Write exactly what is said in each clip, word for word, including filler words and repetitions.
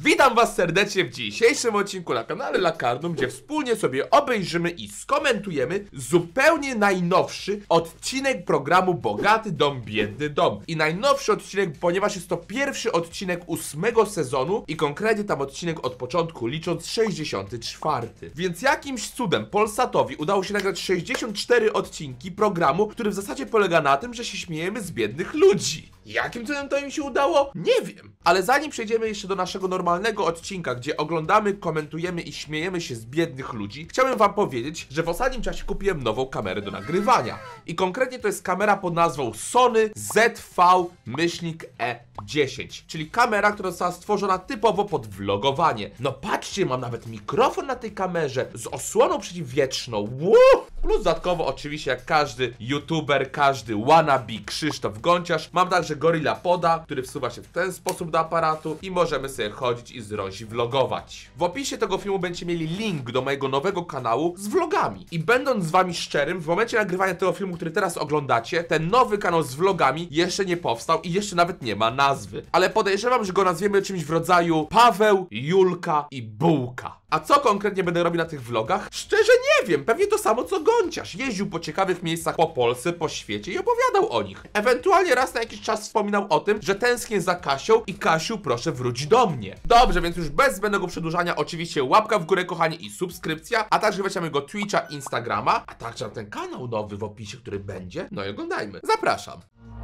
Witam was serdecznie w dzisiejszym odcinku na kanale Lakarnum, gdzie wspólnie sobie obejrzymy i skomentujemy zupełnie najnowszy odcinek programu Bogaty Dom, Biedny Dom. I najnowszy odcinek, ponieważ jest to pierwszy odcinek ósmego sezonu i konkretnie tam odcinek od początku, licząc sześćdziesiąty czwarty. Więc jakimś cudem Polsatowi udało się nagrać sześćdziesiąt cztery odcinki programu, który w zasadzie polega na tym, że się śmiejemy z biednych ludzi. Jakim cudem to im się udało? Nie wiem. Ale zanim przejdziemy jeszcze do naszego normalnego odcinka, gdzie oglądamy, komentujemy i śmiejemy się z biednych ludzi, chciałbym wam powiedzieć, że w ostatnim czasie kupiłem nową kamerę do nagrywania. I konkretnie to jest kamera pod nazwą Sony Z V E dziesięć, czyli kamera, która została stworzona typowo pod vlogowanie. No patrzcie, mam nawet mikrofon na tej kamerze z osłoną przeciwwietrzną. Woo! Plus dodatkowo oczywiście jak każdy youtuber, każdy wannabe Krzysztof Gonciarz, mam także Gorilla Poda, który wsuwa się w ten sposób do aparatu i możemy sobie chodzić i z Rozi vlogować. W opisie tego filmu będziecie mieli link do mojego nowego kanału z vlogami. I będąc z wami szczerym, w momencie nagrywania tego filmu, który teraz oglądacie, ten nowy kanał z vlogami jeszcze nie powstał i jeszcze nawet nie ma nazwy. Ale podejrzewam, że go nazwiemy czymś w rodzaju Paweł, Julka i Bułka. A co konkretnie będę robił na tych vlogach? Szczerze nie wiem, pewnie to samo co Gonciarz. Jeździł po ciekawych miejscach po Polsce, po świecie i opowiadał o nich. Ewentualnie raz na jakiś czas wspominał o tym, że tęsknię za Kasią i Kasiu, proszę wróć do mnie. Dobrze, więc już bez zbędnego przedłużania oczywiście łapka w górę, kochani, i subskrypcja, a także weźmiemy go Twitcha, Instagrama, a także na ten kanał nowy w opisie, który będzie. No i oglądajmy. Zapraszam.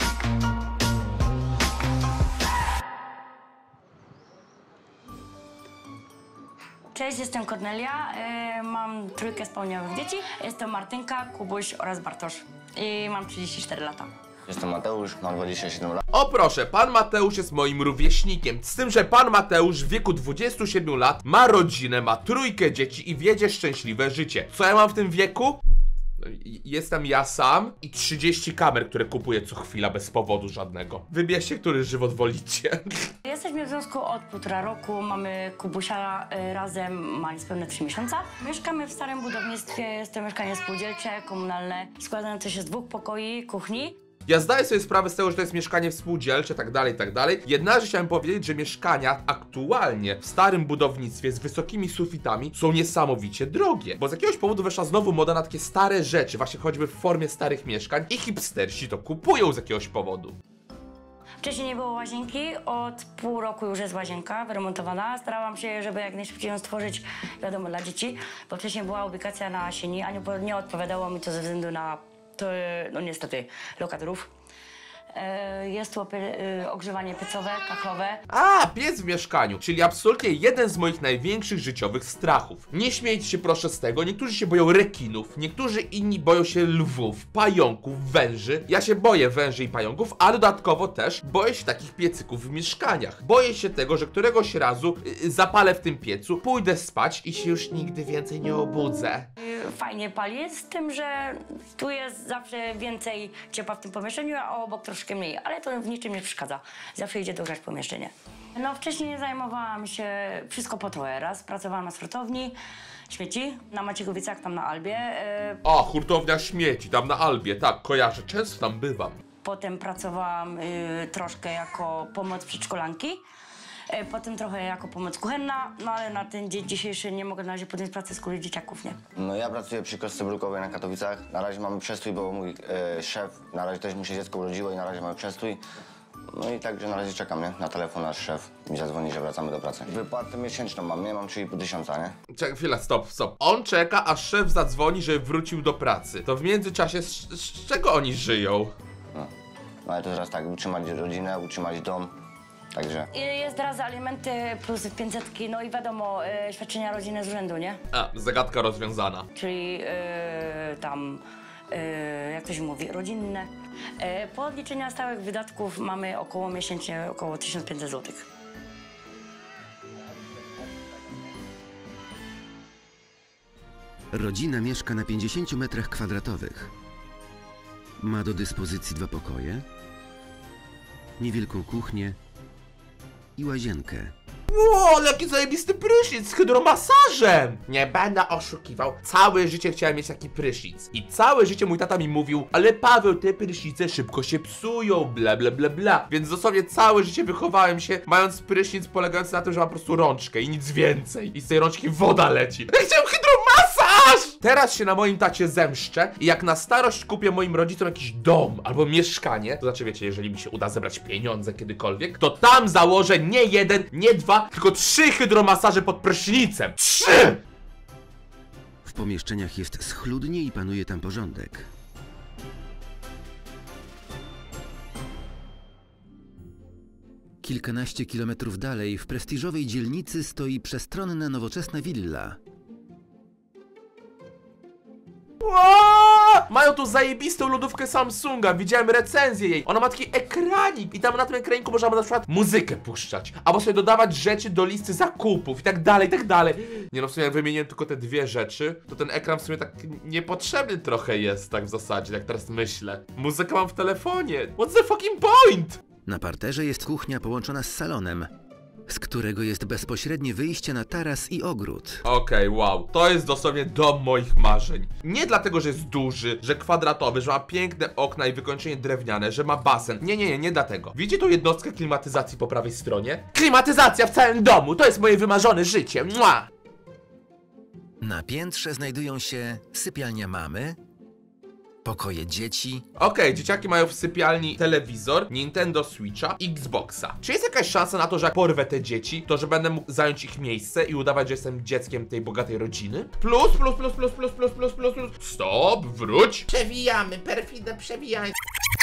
Cześć, jestem Kornelia, yy, mam trójkę spełnionych dzieci. Jest to Martynka, Kubuś oraz Bartosz i mam trzydzieści cztery lata. Jestem Mateusz, mam dwadzieścia siedem lat. O proszę, pan Mateusz jest moim rówieśnikiem, z tym, że pan Mateusz w wieku dwudziestu siedmiu lat ma rodzinę, ma trójkę dzieci i wiedzie szczęśliwe życie. Co ja mam w tym wieku? Jestem ja sam i trzydzieści kamer, które kupuję co chwila bez powodu żadnego. Wybierzcie, który żywot wolicie. Jesteśmy w związku od półtora roku, mamy Kubusia y, razem, ma niespełna trzy miesiące. Mieszkamy w starym budownictwie, jest to mieszkanie spółdzielcze, komunalne, składające się z dwóch pokoi, kuchni. Ja zdaję sobie sprawę z tego, że to jest mieszkanie współdzielcze, tak dalej, tak dalej. Jednakże chciałem powiedzieć, że mieszkania aktualnie w starym budownictwie z wysokimi sufitami są niesamowicie drogie. Bo z jakiegoś powodu weszła znowu moda na takie stare rzeczy, właśnie choćby w formie starych mieszkań i hipstersi to kupują z jakiegoś powodu. Wcześniej nie było łazienki, od pół roku już jest łazienka wyremontowana. Starałam się, żeby jak najszybciej ją stworzyć, wiadomo, dla dzieci, bo wcześniej była ubikacja na sieni, a nie, nie odpowiadało mi to ze względu na to, no niestety, lokatorów. Jest tu ogrzewanie piecowe, kachlowe. A, piec w mieszkaniu, czyli absolutnie jeden z moich największych życiowych strachów. Nie śmiejcie się proszę z tego, niektórzy się boją rekinów, niektórzy inni boją się lwów, pająków, węży. Ja się boję węży i pająków, a dodatkowo też boję się takich piecyków w mieszkaniach. Boję się tego, że któregoś razu yy, zapalę w tym piecu, pójdę spać i się już nigdy więcej nie obudzę. Fajnie pali, z tym, że tu jest zawsze więcej ciepła w tym pomieszczeniu, a obok troszkę mniej, ale to w niczym nie przeszkadza. Zawsze idzie dogrzać pomieszczenie. No wcześniej zajmowałam się wszystko po trochę. Raz pracowałam na sortowni śmieci na Maciekowicach, tam na Albie. O, hurtownia śmieci, tam na Albie, tak, kojarzę, często tam bywam. Potem pracowałam y, troszkę jako pomoc przedszkolanki. Potem trochę jako pomoc kuchenna, no ale na ten dzień dzisiejszy nie mogę na razie podjąć pracy z kolei dzieciaków, nie? No ja pracuję przy kostce brukowej na Katowicach. Na razie mamy przestój, bo mój e, szef, na razie też mu się dziecko urodziło i na razie mamy przestój. No i także na razie czekam, nie? Na telefon nasz szef mi zadzwoni, że wracamy do pracy. Wypłatę miesięczną mam, nie? Mam trzy i pół tysiąca, nie? Czekaj, chwila, stop, stop. On czeka, aż szef zadzwoni, że wrócił do pracy. To w międzyczasie z, z czego oni żyją? No. No ale to teraz tak, utrzymać rodzinę, utrzymać dom. Także. Jest raz alimenty plus pięćsetki, no i wiadomo, y, świadczenia rodzinne z urzędu, nie? A, zagadka rozwiązana. Czyli y, tam, y, jak to się mówi, rodzinne. Y, po odliczeniu stałych wydatków mamy około miesięcznie około tysiąc pięćset złotych. Rodzina mieszka na pięćdziesięciu metrach kwadratowych. Ma do dyspozycji dwa pokoje, niewielką kuchnię i łazienkę. Ło, ale jaki zajebisty prysznic z hydromasażem! Nie będę oszukiwał. Całe życie chciałem mieć taki prysznic. I całe życie mój tata mi mówił, ale Paweł, te prysznice szybko się psują, bla bla bla bla. Więc dosłownie całe życie wychowałem się, mając prysznic polegający na tym, że mam po prostu rączkę i nic więcej. I z tej rączki woda leci. Ja chciałem hydromasaż! Teraz się na moim tacie zemszczę i jak na starość kupię moim rodzicom jakiś dom albo mieszkanie, to znaczy wiecie, jeżeli mi się uda zebrać pieniądze kiedykolwiek, to tam założę nie jeden, nie dwa, tylko trzy hydromasaże pod prysznicem. Trzy! W pomieszczeniach jest schludnie i panuje tam porządek. Kilkanaście kilometrów dalej w prestiżowej dzielnicy stoi przestronna, nowoczesna willa. Aaaa! Mają tu zajebistą lodówkę Samsunga, widziałem recenzję jej. Ona ma taki ekranik i tam na tym ekraniku można na przykład muzykę puszczać, albo sobie dodawać rzeczy do listy zakupów i tak dalej, i tak dalej. Nie no, w sumie jak wymieniłem tylko te dwie rzeczy, to ten ekran w sumie tak niepotrzebny trochę jest, tak w zasadzie, jak teraz myślę. Muzykę mam w telefonie. What's the fucking point? Na parterze jest kuchnia połączona z salonem, z którego jest bezpośrednie wyjście na taras i ogród. Okej, okay, wow. To jest dosłownie dom moich marzeń. Nie dlatego, że jest duży, że kwadratowy, że ma piękne okna i wykończenie drewniane, że ma basen. Nie, nie, nie, nie dlatego. Widzicie tą jednostkę klimatyzacji po prawej stronie? Klimatyzacja w całym domu! To jest moje wymarzone życie! Mua! Na piętrze znajdują się sypialnia mamy, pokoje dzieci. Okej, okay, dzieciaki mają w sypialni telewizor, Nintendo Switcha, Xboxa. Czy jest jakaś szansa na to, że jak porwę te dzieci, to że będę mógł zająć ich miejsce i udawać, że jestem dzieckiem tej bogatej rodziny? Plus, plus, plus, plus, plus, plus, plus, plus, plus. Stop, wróć. Przewijamy, perfidne przewijanie.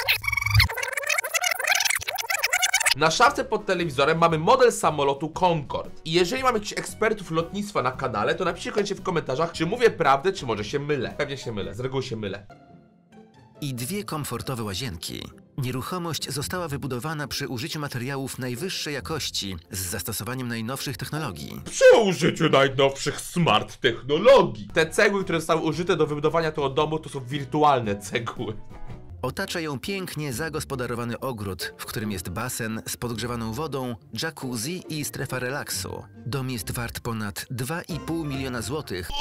Na szafce pod telewizorem mamy model samolotu Concorde. I jeżeli mamy jakichś ekspertów lotnictwa na kanale, to napiszcie koniecznie w komentarzach, czy mówię prawdę, czy może się mylę. Pewnie się mylę, z reguły się mylę. I dwie komfortowe łazienki. Nieruchomość została wybudowana przy użyciu materiałów najwyższej jakości z zastosowaniem najnowszych technologii. Przy użyciu najnowszych smart technologii. Te cegły, które zostały użyte do wybudowania tego domu, to są wirtualne cegły. Otacza ją pięknie zagospodarowany ogród, w którym jest basen z podgrzewaną wodą, jacuzzi i strefa relaksu. Dom jest wart ponad dwa i pół miliona złotych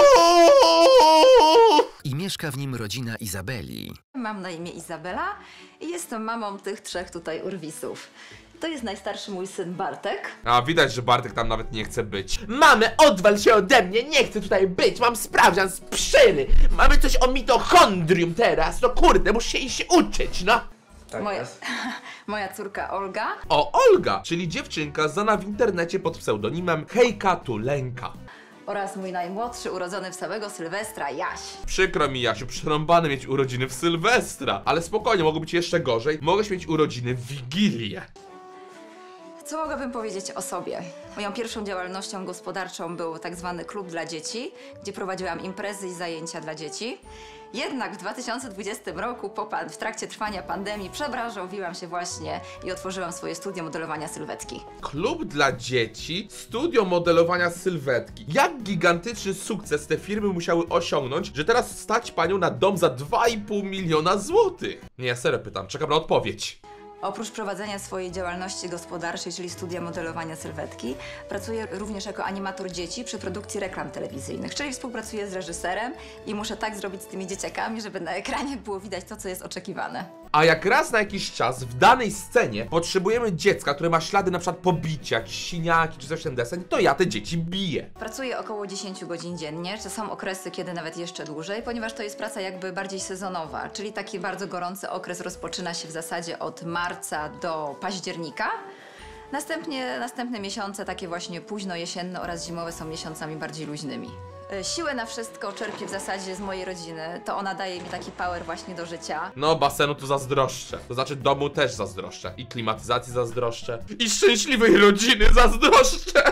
i mieszka w nim rodzina Izabeli. Mam na imię Izabela i jestem mamą tych trzech tutaj urwisów. To jest najstarszy mój syn Bartek. A widać, że Bartek tam nawet nie chce być. Mamy, odwal się ode mnie, nie chcę tutaj być, mam sprawdzian z pszyry. Mamy coś o mitochondrium teraz, no kurde, muszę się iść się uczyć, no. Tak Moja, jest. moja córka Olga. O, Olga, czyli dziewczynka znana w internecie pod pseudonimem Hejka Tulenka. Oraz mój najmłodszy, urodzony w samego Sylwestra, Jaś. Przykro mi, Jasiu, przerąbane mieć urodziny w Sylwestra. Ale spokojnie, mogło być jeszcze gorzej. Mogłeś mieć urodziny w Wigilię. Co mogłabym powiedzieć o sobie? Moją pierwszą działalnością gospodarczą był tak zwany klub dla dzieci, gdzie prowadziłam imprezy i zajęcia dla dzieci. Jednak w dwa tysiące dwudziestym roku, po pan, w trakcie trwania pandemii, przebranżowiłam się właśnie i otworzyłam swoje studio modelowania sylwetki. Klub dla dzieci, studio modelowania sylwetki. Jak gigantyczny sukces te firmy musiały osiągnąć, że teraz stać panią na dom za dwa i pół miliona złotych? Nie, ja serio pytam, czekam na odpowiedź. Oprócz prowadzenia swojej działalności gospodarczej, czyli studia modelowania sylwetki, pracuję również jako animator dzieci przy produkcji reklam telewizyjnych, czyli współpracuję z reżyserem i muszę tak zrobić z tymi dzieciakami, żeby na ekranie było widać to, co jest oczekiwane. A jak raz na jakiś czas w danej scenie potrzebujemy dziecka, które ma ślady na przykład pobicia, jakieś siniaki czy coś ten deseń, to ja te dzieci biję. Pracuję około dziesięć godzin dziennie, czy są okresy, kiedy nawet jeszcze dłużej, ponieważ to jest praca jakby bardziej sezonowa, czyli taki bardzo gorący okres rozpoczyna się w zasadzie od marca do października. Następnie, następne miesiące, takie właśnie późno jesienne oraz zimowe, są miesiącami bardziej luźnymi. Siłę na wszystko czerpię w zasadzie z mojej rodziny, to ona daje mi taki power właśnie do życia. No, basenu tu zazdroszczę. To znaczy domu też zazdroszczę. I klimatyzacji zazdroszczę. I szczęśliwej rodziny zazdroszczę.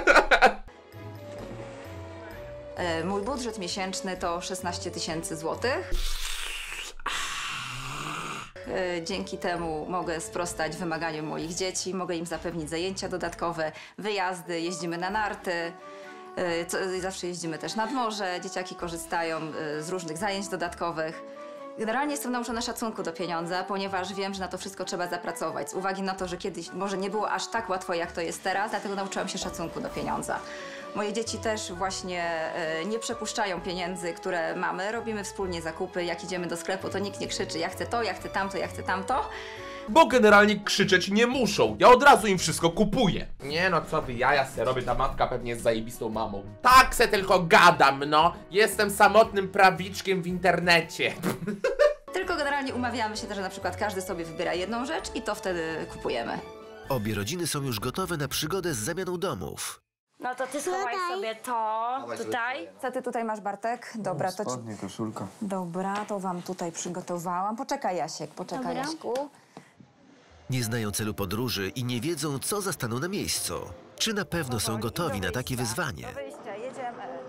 Mój budżet miesięczny to szesnaście tysięcy złotych. Dzięki temu mogę sprostać wymaganiom moich dzieci, mogę im zapewnić zajęcia dodatkowe, wyjazdy, jeździmy na narty. Co, zawsze jeździmy też nad morze, dzieciaki korzystają z różnych zajęć dodatkowych. Generalnie jestem nauczona szacunku do pieniądza, ponieważ wiem, że na to wszystko trzeba zapracować. Z uwagi na to, że kiedyś może nie było aż tak łatwo, jak to jest teraz, dlatego nauczyłam się szacunku do pieniądza. Moje dzieci też właśnie e, nie przepuszczają pieniędzy, które mamy. Robimy wspólnie zakupy. Jak idziemy do sklepu, to nikt nie krzyczy: ja chcę to, ja chcę tamto, ja chcę tamto. Bo generalnie krzyczeć nie muszą. Ja od razu im wszystko kupuję. Nie no, co wy, jaja se robię, ta matka pewnie jest zajebistą mamą. Tak se tylko gadam, no. Jestem samotnym prawiczkiem w internecie. Tylko generalnie umawiamy się też, że na przykład każdy sobie wybiera jedną rzecz i to wtedy kupujemy. Obie rodziny są już gotowe na przygodę z zamianą domów. No to ty schowaj sobie to tutaj. Co ty tutaj masz, Bartek? Dobra, to ci... Spodnie, koszulka. Dobra, to wam tutaj przygotowałam. Poczekaj, Jasiek, poczekaj, Dobra. Jaśku. Nie znają celu podróży i nie wiedzą, co zastaną na miejscu. Czy na pewno są gotowi na takie wyzwanie? Do wyjścia, jedziemy.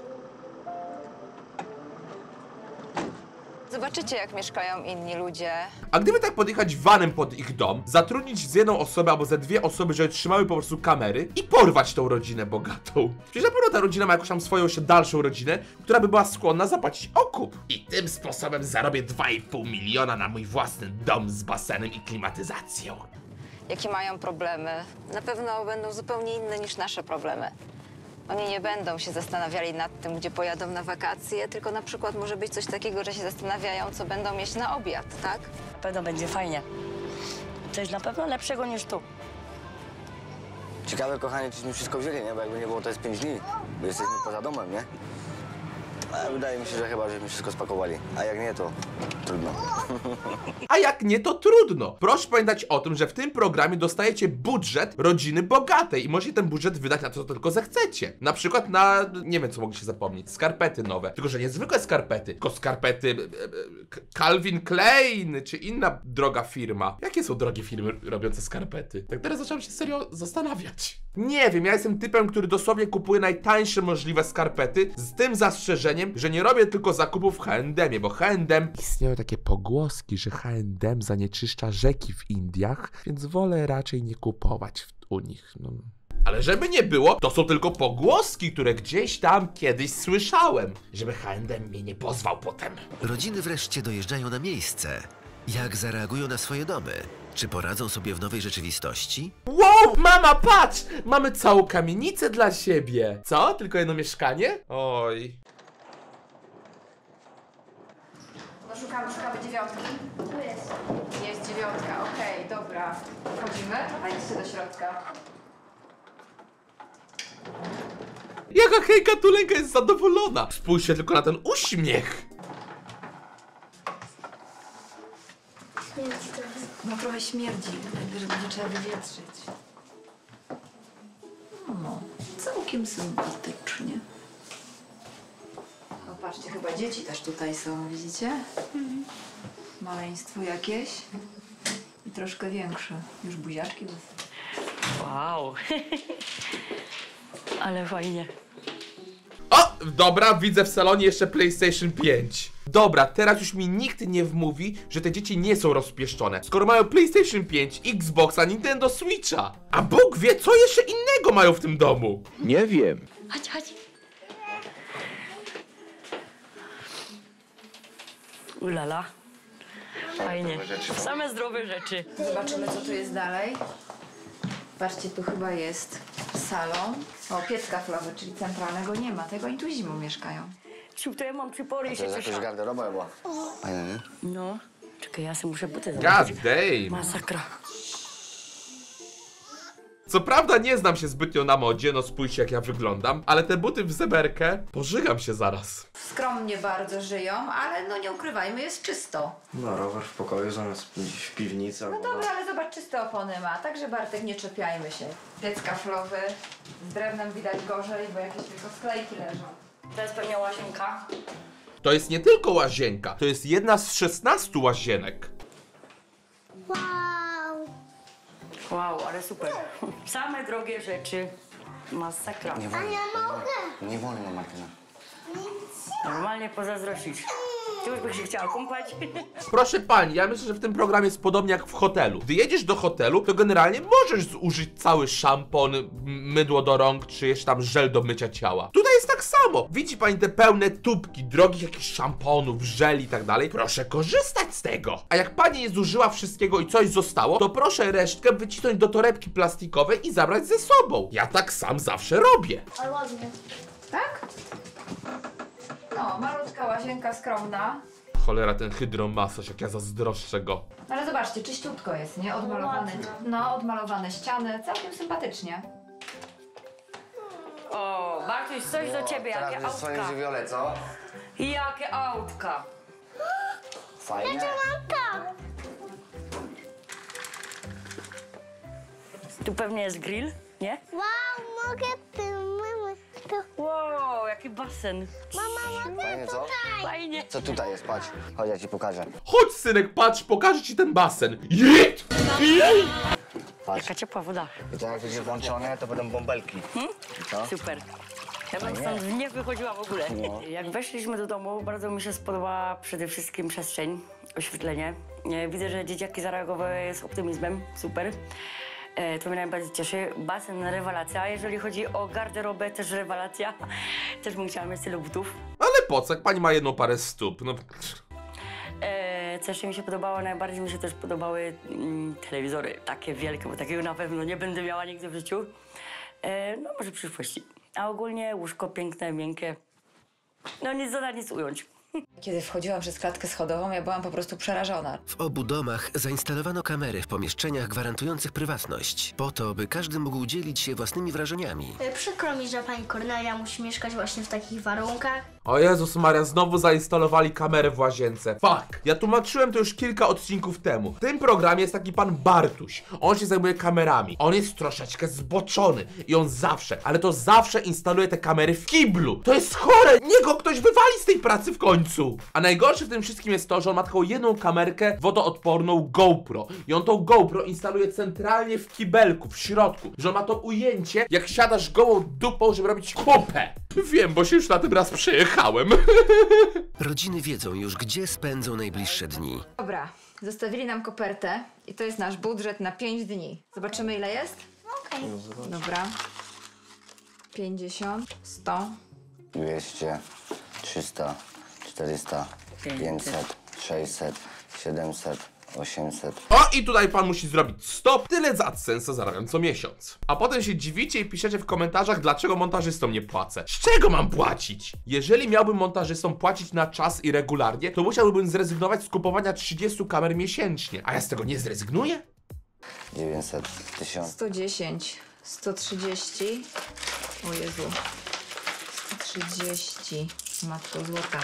Zobaczycie, jak mieszkają inni ludzie. A gdyby tak podjechać vanem pod ich dom, zatrudnić z jedną osobę albo ze dwie osoby, żeby trzymały po prostu kamery i porwać tą rodzinę bogatą. Przecież na pewno ta rodzina ma jakąś tam swoją jeszcze dalszą rodzinę, która by była skłonna zapłacić okup. I tym sposobem zarobię dwa i pół miliona na mój własny dom z basenem i klimatyzacją. Jakie mają problemy? Na pewno będą zupełnie inne niż nasze problemy. Oni nie będą się zastanawiali nad tym, gdzie pojadą na wakacje, tylko na przykład może być coś takiego, że się zastanawiają, co będą jeść na obiad, tak? Na pewno będzie fajnie. Coś na pewno lepszego niż tu. Ciekawe, kochanie, czyśmy wszystko wzięli, nie? Bo jakby nie było, to jest pięć dni. Bo jesteśmy poza domem, nie? Ale wydaje mi się, że chyba, żeśmy wszystko spakowali. A jak nie, to trudno. A jak nie, to trudno. Proszę pamiętać o tym, że w tym programie dostajecie budżet rodziny bogatej i możecie ten budżet wydać na to, co tylko zechcecie. Na przykład na, nie wiem co mogę się zapomnieć, skarpety nowe. Tylko, że nie zwykłe skarpety, tylko skarpety e, e, Calvin Klein czy inna droga firma. Jakie są drogie firmy robiące skarpety? Tak teraz zacząłem się serio zastanawiać. Nie wiem, ja jestem typem, który dosłownie kupuje najtańsze możliwe skarpety z tym zastrzeżeniem, że nie robię tylko zakupów w H and M-ie, bo H and M... Istnieją takie pogłoski, że H and M zanieczyszcza rzeki w Indiach, więc wolę raczej nie kupować w, u nich, no. Ale żeby nie było, to są tylko pogłoski, które gdzieś tam kiedyś słyszałem, żeby H and M mnie nie pozwał potem. Rodziny wreszcie dojeżdżają na miejsce. Jak zareagują na swoje domy? Czy poradzą sobie w nowej rzeczywistości? Wow, mama, patrz! Mamy całą kamienicę dla siebie. Co? Tylko jedno mieszkanie? Oj. No szukamy, szukamy dziewiątki. Tu jest. Jest dziewiątka, okej, dobra. Wchodzimy, a idźcie do środka. Jaka hejka Tulenka jest zadowolona. Spójrzcie tylko na ten uśmiech. Śmierdzi trochę. No trochę śmierdzi, że będzie trzeba wywietrzyć. No, całkiem sympatycznie. No patrzcie, chyba dzieci też tutaj są, widzicie? Mhm. Maleństwo jakieś i troszkę większe. Już buziaczki. Wow. Ale fajnie. O, dobra, widzę w salonie jeszcze PlayStation pięć. Dobra, teraz już mi nikt nie wmówi, że te dzieci nie są rozpieszczone, skoro mają PlayStation pięć, Xboxa, Nintendo Switcha. A Bóg wie, co jeszcze innego mają w tym domu. Nie wiem. Chodź, chodź. Ulala. Fajnie. Same zdrowe rzeczy. Zobaczymy, co tu jest dalej. Patrzcie, tu chyba jest salon. O, piec kaflowy, czyli centralnego nie ma. Tego oni tu zimą mieszkają. Ciu, to ja mam przypory i To się jest jakaś cieszę. garderoba chyba. Fajne, nie? No. Czekaj, ja sobie muszę buty God założyć. damn. Masakra. Co prawda nie znam się zbytnio na modzie, no spójrzcie jak ja wyglądam, ale te buty w zeberkę, pożygam się zaraz. Skromnie bardzo żyją, ale no nie ukrywajmy, jest czysto. No, rower w pokoju zamiast gdzieś w piwnicy. No albo na- dobra, ale zobacz, czyste opony ma. Także Bartek, nie czepiajmy się. Piec kaflowy. Z drewnem widać gorzej, bo jakieś tylko sklejki leżą. To jest pewnie łazienka. To jest nie tylko łazienka, to jest jedna z szesnastu łazienek. Wow. Wow, ale super. Same drogie rzeczy. Masakra. Nie A wolno. ja mogę. Nie wolno, Martyna. Normalnie pozazdrościć. Ty już byś się chciała kąpać? Proszę pani, ja myślę, że w tym programie jest podobnie jak w hotelu. Gdy jedziesz do hotelu, to generalnie możesz zużyć cały szampon, m- mydło do rąk, czy jeszcze tam żel do mycia ciała. Tutaj jest tak samo. Widzi pani te pełne tubki drogich jakichś szamponów, żeli i tak dalej? Proszę korzystać z tego. A jak pani nie zużyła wszystkiego i coś zostało, to proszę resztkę wycisnąć do torebki plastikowej i zabrać ze sobą. Ja tak sam zawsze robię. Ale ładnie. Tak? No, malutka łazienka skromna. Cholera, ten hydromasaż, jak ja zazdroszczę go. Ale zobaczcie, czyściutko jest, nie? Odmalowane, no, odmalowane ściany, całkiem sympatycznie. O, Bartuś, coś do ciebie, jakie Teraz w swoim autka. żywiole, co? Jakie autka. Fajnie. Tu pewnie jest grill, nie? Wow, mogę ty, mama. To... Wow, jaki basen. Mama, mogę Fajnie, co? Fajnie. Co tutaj jest, patrz. Chodź, ja ci pokażę. Chodź, synek, patrz, pokażę ci ten basen. Jedź! Jedź! Patrz. Jaka ciepła woda. I to jak będzie włączone, to będą bąbelki. Co? Super. Ja bym stąd nie wychodziła w ogóle. No. Jak weszliśmy do domu, bardzo mi się spodobała przede wszystkim przestrzeń, oświetlenie. E, Widzę, że dzieciaki zareagowały z optymizmem. Super. E, To mnie najbardziej cieszy. Basen, rewelacja. Jeżeli chodzi o garderobę, też rewelacja. Też bym chciała mieć tyle butów. Ale po co, jak pani ma jedną parę stóp? No... E, co jeszcze mi się podobało, najbardziej mi się też podobały mm, telewizory takie wielkie, bo takiego na pewno nie będę miała nigdy w życiu. E, no może w przyszłości. A ogólnie łóżko piękne, miękkie. No nic dodać, nic ująć. Kiedy wchodziłam przez klatkę schodową, ja byłam po prostu przerażona. W obu domach zainstalowano kamery w pomieszczeniach gwarantujących prywatność, po to, by każdy mógł dzielić się własnymi wrażeniami. E, Przykro mi, że pani Kornelia musi mieszkać właśnie w takich warunkach. O Jezus Maria, znowu zainstalowali kamerę w łazience. Fuck! Ja tłumaczyłem to już kilka odcinków temu. W tym programie jest taki pan Bartuś. On się zajmuje kamerami. On jest troszeczkę zboczony. I on zawsze, ale to zawsze instaluje te kamery w kiblu. To jest chore! Niech go ktoś wywali z tej pracy w końcu. A najgorsze w tym wszystkim jest to, że on ma taką jedną kamerkę wodoodporną GoPro. I on tą GoPro instaluje centralnie w kibelku, w środku. Że on ma to ujęcie, jak siadasz gołą dupą, żeby robić kupę. Wiem, bo się już na tym raz przejechałem. Rodziny wiedzą już, gdzie spędzą najbliższe dni. Dobra, zostawili nam kopertę i to jest nasz budżet na pięć dni. Zobaczymy, ile jest? Okej. Dobra. pięćdziesiąt, sto. dwieście, trzysta, czterysta, pięćset, sześćset, siedemset, osiemset. O, i tutaj pan musi zrobić stop. Tyle za AdSense'a zarabiam co miesiąc. A potem się dziwicie i piszecie w komentarzach, dlaczego montażystom nie płacę. Z czego mam płacić? Jeżeli miałbym montażystom płacić na czas i regularnie, to musiałbym zrezygnować z kupowania trzydziestu kamer miesięcznie. A ja z tego nie zrezygnuję? dziewięćset, tysiąc. sto dziesięć, sto trzydzieści. O Jezu. sto trzydzieści. Matko złota.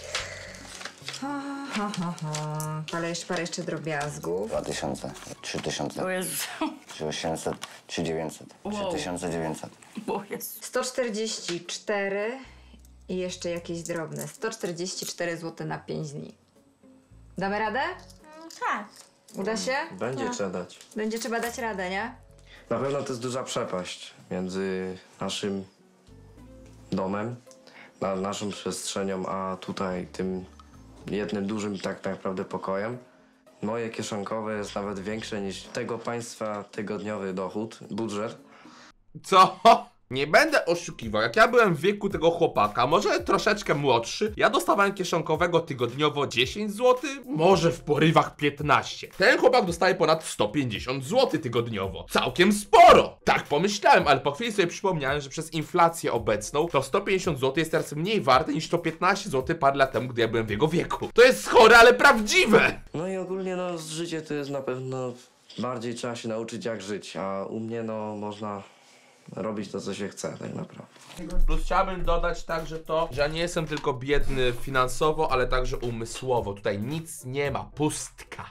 Ha, ha, ha, ha. Parę jeszcze, parę jeszcze drobiazgów. dwa tysiące, trzy tysiące, O Jezus. trzy osiemset, trzy dziewięćset, trzy tysiące dziewięćset. O Jezus. sto czterdzieści cztery i jeszcze jakieś drobne. sto czterdzieści cztery złote na pięć dni. Damy radę? Tak. Uda się? Będzie trzeba dać. Będzie trzeba dać radę, nie? Na pewno to jest duża przepaść między naszym domem, na, naszą przestrzenią, a tutaj tym jednym dużym tak naprawdę pokojem. Moje kieszonkowe jest nawet większe niż tego państwa tygodniowy dochód, budżet. Co? Nie będę oszukiwał, jak ja byłem w wieku tego chłopaka, może troszeczkę młodszy, ja dostawałem kieszonkowego tygodniowo dziesięć złotych, może w porywach piętnaście. Ten chłopak dostaje ponad sto pięćdziesiąt złotych tygodniowo. Całkiem sporo! Tak pomyślałem, ale po chwili sobie przypomniałem, że przez inflację obecną to sto pięćdziesiąt złotych jest teraz mniej warte niż sto piętnaście złotych parę lat temu, gdy ja byłem w jego wieku. To jest chore, ale prawdziwe! No i ogólnie no życie to jest na pewno, bardziej trzeba się nauczyć jak żyć, a u mnie no można robić to, co się chce tak naprawdę. Plus chciałbym dodać także to, że ja nie jestem tylko biedny finansowo, ale także umysłowo. Tutaj nic nie ma, pustka.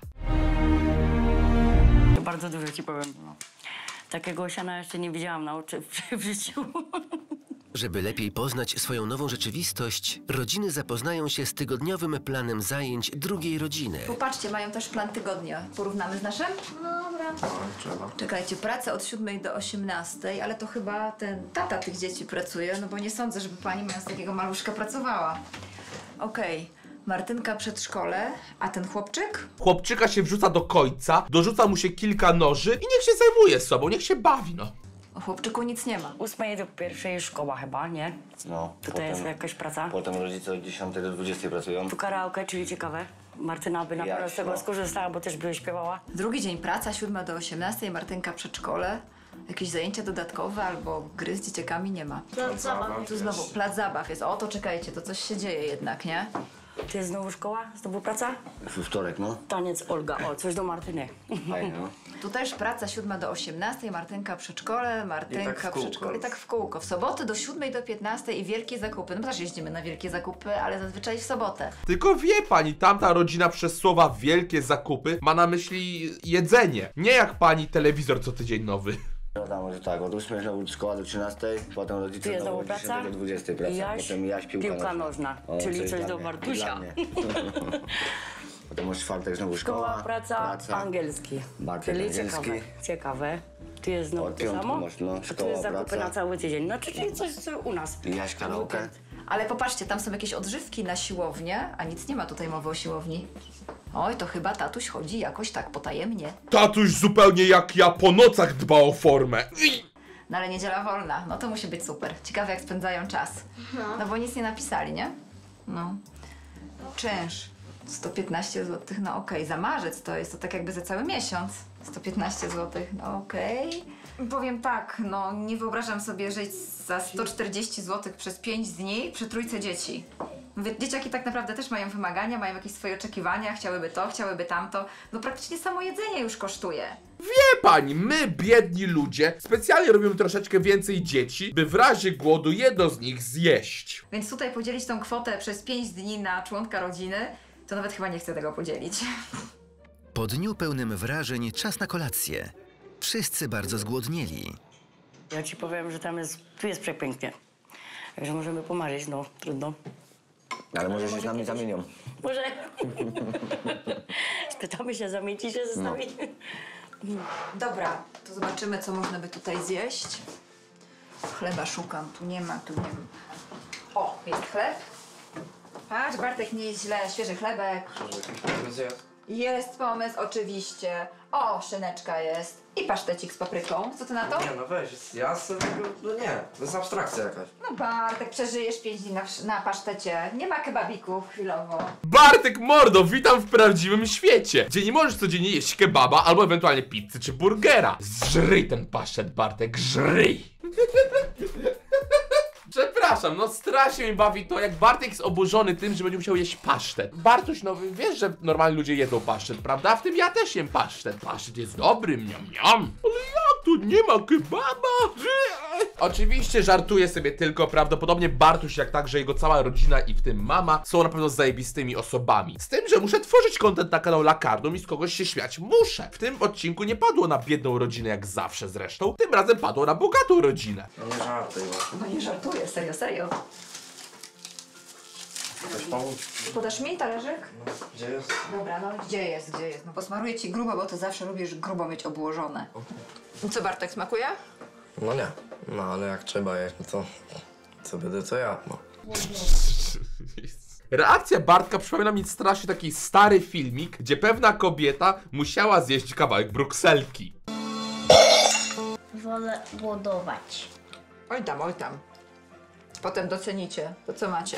To bardzo dużo ci powiem. No. Takiego siana jeszcze nie widziałam na oczy w, w życiu. Żeby lepiej poznać swoją nową rzeczywistość, rodziny zapoznają się z tygodniowym planem zajęć drugiej rodziny. Popatrzcie, mają też plan tygodnia. Porównamy z naszym? Dobra. No, trzeba. Czekajcie, pracę od siódmej do osiemnastej, ale to chyba ten tata tych dzieci pracuje, no bo nie sądzę, żeby pani mając takiego maluszka pracowała. Okej, Martynka przedszkole, a ten chłopczyk? Chłopczyka się wrzuca do końca, dorzuca mu się kilka noży i niech się zajmuje sobą, niech się bawi, no. U chłopczyku nic nie ma. ósmej do pierwszej szkoła chyba, nie? No, Tutaj jest jakaś praca. Potem rodzice od dziesiątej do dwudziestej pracują. Tu karaoke, czyli ciekawe. Martyna by na pewno z tego no. skorzystała, bo też by śpiewała. Drugi dzień praca, siódma do osiemnastej, Martynka przedszkole. Jakieś zajęcia dodatkowe albo gry z dzieciakami nie ma. Plac zabaw. Tu znowu plac zabaw jest. O, to czekajcie, to coś się dzieje jednak, nie? To jest znowu szkoła? Znowu praca? We wtorek, no. Taniec Olga. O, coś do Martyny. Fajnie, no. Tu też praca siódma do osiemnastej, Martynka przedszkole, Martynka I tak w kółko. przedszkole. I tak w kółko. W soboty do siódmej do piętnastej i wielkie zakupy. No też jeździmy na wielkie zakupy, ale zazwyczaj w sobotę. Tylko wie pani, tamta rodzina przez słowa wielkie zakupy ma na myśli jedzenie. Nie jak pani telewizor co tydzień nowy. Wiadomo, że tak, od ósmej znowu szkoła do trzynastej, potem Tu rodzice jest znowu znowu od dziesiątej praca? do dwudziestej praca, Jaś, potem jaś piłka, piłka nożna, O, czyli coś dla do mnie, Bartusia. dla mnie. Potem już czwartek znowu Szkoła, szkoła, praca, angielski. Bartek Czyli angielski. ciekawe. Ciekawe. Tu jest znowu Od to piątku samo? masz, no, A tu szkoła, jest zakupy praca. na cały tydzień. No czyli coś co u nas. I jaś karaoke. Weekend. Ale popatrzcie, tam są jakieś odżywki na siłownię, a nic nie ma tutaj mowy o siłowni. Oj, to chyba tatuś chodzi jakoś tak potajemnie. Tatuś zupełnie jak ja po nocach dba o formę. No ale niedziela wolna, no to musi być super. Ciekawe jak spędzają czas. No bo nic nie napisali, nie? No. Czynsz. sto piętnaście złotych, no okej. Za marzec to jest to tak jakby za cały miesiąc. sto piętnaście złotych, no okej. Powiem tak, no nie wyobrażam sobie żyć za sto czterdzieści złotych przez pięć dni przy trójce dzieci. Mówię, dzieciaki tak naprawdę też mają wymagania, mają jakieś swoje oczekiwania, chciałyby to, chciałyby tamto. No praktycznie samo jedzenie już kosztuje. Wie pani, my biedni ludzie specjalnie robimy troszeczkę więcej dzieci, by w razie głodu jedno z nich zjeść. Więc tutaj podzielić tą kwotę przez pięć dni na członka rodziny, to nawet chyba nie chcę tego podzielić. Po dniu pełnym wrażeń czas na kolację. Wszyscy bardzo zgłodnieli. Ja ci powiem, że tam jest, tu jest przepięknie. Także możemy pomarzyć, no trudno. Ale może się z nami zamienią. Może spytamy się, zamieci się ze nami. Dobra, to zobaczymy, co można by tutaj zjeść. Chleba szukam, tu nie ma, tu nie ma. O, jest chleb. Patrz, Bartek, nie jest źle, świeży chlebek. Jest pomysł, oczywiście. O, szyneczka jest. I pasztecik z papryką. Co ty na to? Nie no weź, ja sobie tego, no nie, to jest abstrakcja jakaś. No Bartek, przeżyjesz pięć dni na, na pasztecie. Nie ma kebabików chwilowo. Bartek mordo, witam w prawdziwym świecie, gdzie nie możesz codziennie jeść kebaba albo ewentualnie pizzy czy burgera. Zżryj ten pasztet, Bartek, żryj. Przepraszam, no strasznie mnie bawi to, jak Bartek jest oburzony tym, że będzie musiał jeść pasztet. Bartuś, no wiesz, że normalni ludzie jedzą pasztet, prawda? W tym ja też jem pasztet. Pasztet jest dobry, miam, miam. Ale jak tu nie ma kebaba? Oczywiście żartuję sobie tylko, prawdopodobnie Bartuś, jak także jego cała rodzina i w tym mama, są na pewno zajebistymi osobami. Z tym, że muszę tworzyć content na kanał Lakardum i z kogoś się śmiać muszę. W tym odcinku nie padło na biedną rodzinę jak zawsze zresztą, tym razem padło na bogatą rodzinę. No nie żartuj właśnie. No nie żartuję, serio, serio. Chcesz pomóc? Podasz mi talerzyk? No, gdzie jest? Dobra, no gdzie jest, gdzie jest? No posmaruję ci grubo, bo to zawsze lubisz grubo mieć obłożone. Co, Bartek, smakuje? No nie, no ale jak trzeba jeść, no to co będę, to ja, no. Reakcja Bartka przypomina mi strasznie taki stary filmik, gdzie pewna kobieta musiała zjeść kawałek brukselki. Wolę głodować. Oj tam, oj tam. Potem docenicie to, co macie.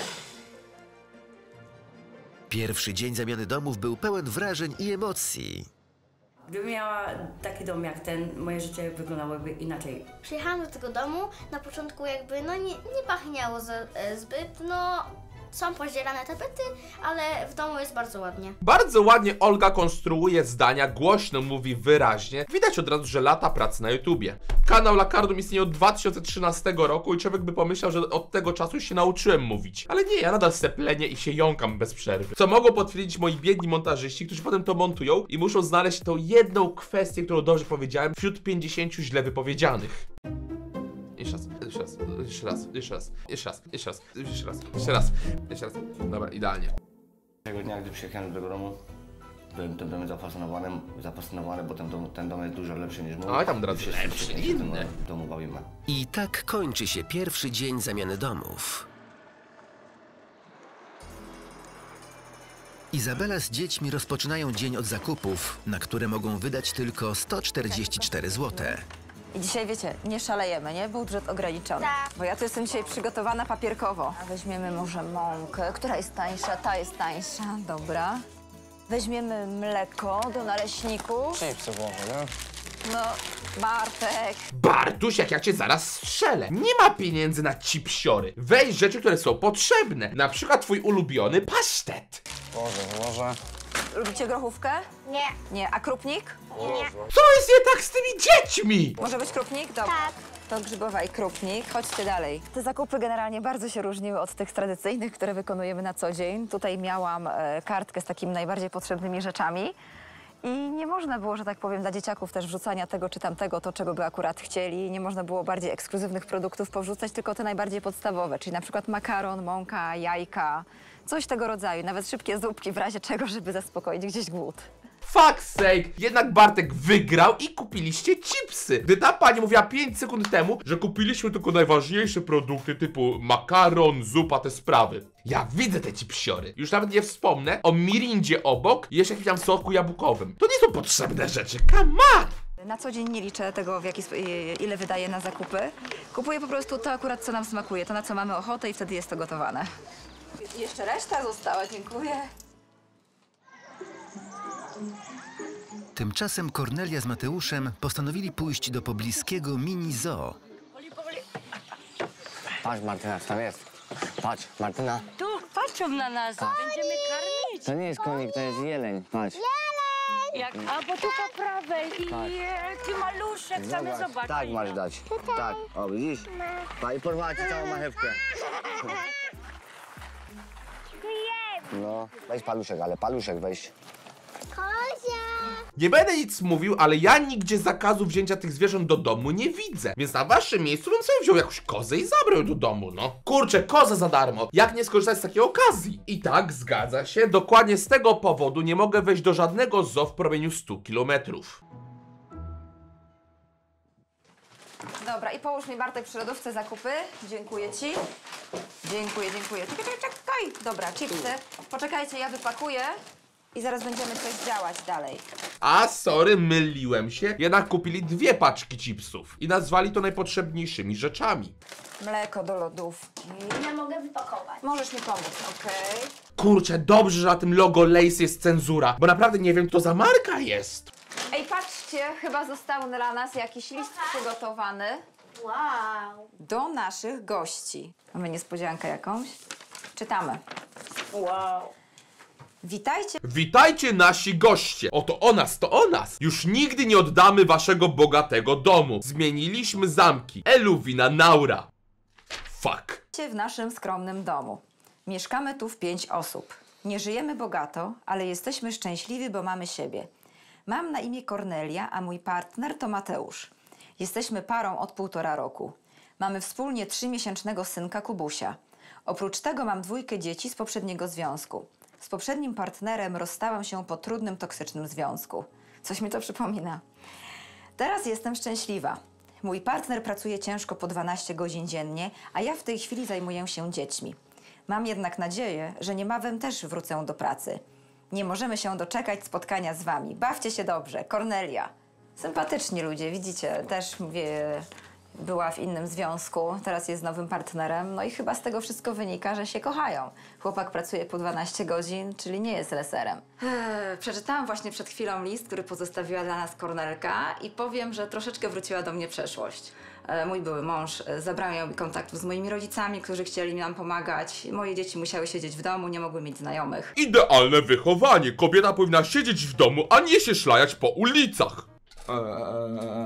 Pierwszy dzień zamiany domów był pełen wrażeń i emocji. Gdybym miała taki dom jak ten, moje życie wyglądałoby inaczej. Przyjechałam do tego domu, na początku jakby no nie, nie pachniało za, e, zbyt, no są pozdzierane tapety, ale w domu jest bardzo ładnie. Bardzo ładnie Olga konstruuje zdania, głośno mówi, wyraźnie. Widać od razu, że lata pracy na YouTubie. Kanał Lakardum istnieje od dwa tysiące trzynastego roku i człowiek by pomyślał, że od tego czasu się nauczyłem mówić. Ale nie, ja nadal seplenię i się jąkam bez przerwy. Co mogą potwierdzić moi biedni montażyści, którzy potem to montują i muszą znaleźć tą jedną kwestię, którą dobrze powiedziałem, wśród pięćdziesięciu źle wypowiedzianych. Jeszcze raz, jeszcze raz, jeszcze raz, jeszcze raz, jeszcze raz, jeszcze raz, jeszcze raz, jeszcze raz, jeszcze raz. Dobra, idealnie. Tego dnia, gdy przyjechałem do tego domu, byłem tym domem zafascynowany, zafascynowany, bo ten dom, ten dom jest dużo lepszy niż mój. Oj, tam od razu Wszyscy lepszy, się w tym inny. domu bawimy. I tak kończy się pierwszy dzień zamiany domów. Izabela z dziećmi rozpoczynają dzień od zakupów, na które mogą wydać tylko sto czterdzieści cztery złote. I dzisiaj, wiecie, nie szalejemy, nie? Budżet ograniczony. Tak. Bo ja tu jestem dzisiaj przygotowana papierkowo. A weźmiemy może mąkę. Która jest tańsza? Ta jest tańsza. Dobra. Weźmiemy mleko do naleśników. Chipsy włożę, nie? No, Bartek. Bartuś, jak ja cię zaraz strzelę. Nie ma pieniędzy na cipsiory. Weź rzeczy, które są potrzebne. Na przykład twój ulubiony pasztet. Włożę, włożę. Lubicie grochówkę? Nie. Nie. A krupnik? Nie. Co jest nie tak z tymi dziećmi? Może być krupnik? Dobra. Tak. To grzybowa i krupnik. Chodźcie dalej. Te zakupy generalnie bardzo się różniły od tych tradycyjnych, które wykonujemy na co dzień. Tutaj miałam e, kartkę z takimi najbardziej potrzebnymi rzeczami. I nie można było, że tak powiem, dla dzieciaków też wrzucania tego czy tamtego, to czego by akurat chcieli. Nie można było bardziej ekskluzywnych produktów powrzucać, tylko te najbardziej podstawowe, czyli na przykład makaron, mąka, jajka, coś tego rodzaju. Nawet szybkie zupki w razie czego, żeby zaspokoić gdzieś głód. Fuck's sake, jednak Bartek wygrał i kupiliście chipsy. Gdy ta pani mówiła pięć sekund temu, że kupiliśmy tylko najważniejsze produkty typu makaron, zupa, te sprawy. Ja widzę te chipsiory. Już nawet nie wspomnę o mirindzie obok i jeszcze jakimś tam soku jabłkowym. To nie są potrzebne rzeczy, come on! Na co dzień nie liczę tego, w jaki, sp- ile wydaję na zakupy. Kupuję po prostu to akurat, co nam smakuje, to na co mamy ochotę i wtedy jest to gotowane. Jeszcze reszta została, dziękuję. Tymczasem Kornelia z Mateuszem postanowili pójść do pobliskiego mini zoo. Patrz, Martyna, co tam jest. Patrz, Martyna. Tu patrzą na nas, będziemy karmić. To nie jest konik, to jest jeleń. Patrz. Jak, a bo tu po prawej i jaki maluszek, same zobacz. Tak masz dać. Tak, o widzisz? Pa, i porwała ci całą marchewkę. No, weź paluszek, ale paluszek weź. Nie będę nic mówił, ale ja nigdzie zakazu wzięcia tych zwierząt do domu nie widzę. Więc na waszym miejscu bym sobie wziął jakąś kozę i zabrał ją do domu, no. Kurczę, koza za darmo. Jak nie skorzystać z takiej okazji? I tak, zgadza się. Dokładnie z tego powodu nie mogę wejść do żadnego zoo w promieniu stu kilometrów. Dobra, i połóż mi, Bartek, przy lodówce zakupy. Dziękuję ci. Dziękuję, dziękuję. Czekaj, czekaj, czekaj. Dobra, chipsy. Poczekajcie, ja wypakuję i zaraz będziemy coś działać dalej. A sorry, myliłem się. Jednak kupili dwie paczki chipsów i nazwali to najpotrzebniejszymi rzeczami. Mleko do lodówki. Ja mogę wypakować. Możesz mi pomóc, okej? Kurczę, dobrze, że na tym logo Lay's jest cenzura, bo naprawdę nie wiem, co za marka jest. Ej, patrzcie, chyba został dla nas jakiś list przygotowany Wow. do naszych gości. Mamy niespodziankę jakąś? Czytamy. Wow. Witajcie Witajcie nasi goście. Oto o nas, to o nas. Już nigdy nie oddamy waszego bogatego domu. Zmieniliśmy zamki. Eluwina Naura. Fuck. w naszym skromnym domu. Mieszkamy tu w pięć osób. Nie żyjemy bogato, ale jesteśmy szczęśliwi, bo mamy siebie. Mam na imię Kornelia, a mój partner to Mateusz. Jesteśmy parą od półtora roku. Mamy wspólnie trzymiesięcznego synka Kubusia. Oprócz tego mam dwójkę dzieci z poprzedniego związku. Z poprzednim partnerem rozstałam się po trudnym, toksycznym związku. Coś mi to przypomina. Teraz jestem szczęśliwa. Mój partner pracuje ciężko po dwanaście godzin dziennie, a ja w tej chwili zajmuję się dziećmi. Mam jednak nadzieję, że niebawem też wrócę do pracy. Nie możemy się doczekać spotkania z wami. Bawcie się dobrze. Kornelia. Sympatyczni ludzie, widzicie, też mówię, była w innym związku, teraz jest z nowym partnerem, no i chyba z tego wszystko wynika, że się kochają. Chłopak pracuje po dwanaście godzin, czyli nie jest leserem. Eee, przeczytałam właśnie przed chwilą list, który pozostawiła dla nas Kornelka i powiem, że troszeczkę wróciła do mnie przeszłość. E, mój były mąż e, zabrał mi kontaktów z moimi rodzicami, którzy chcieli nam pomagać. Moje dzieci musiały siedzieć w domu, nie mogły mieć znajomych. Idealne wychowanie. Kobieta powinna siedzieć w domu, a nie się szlajać po ulicach. Eee.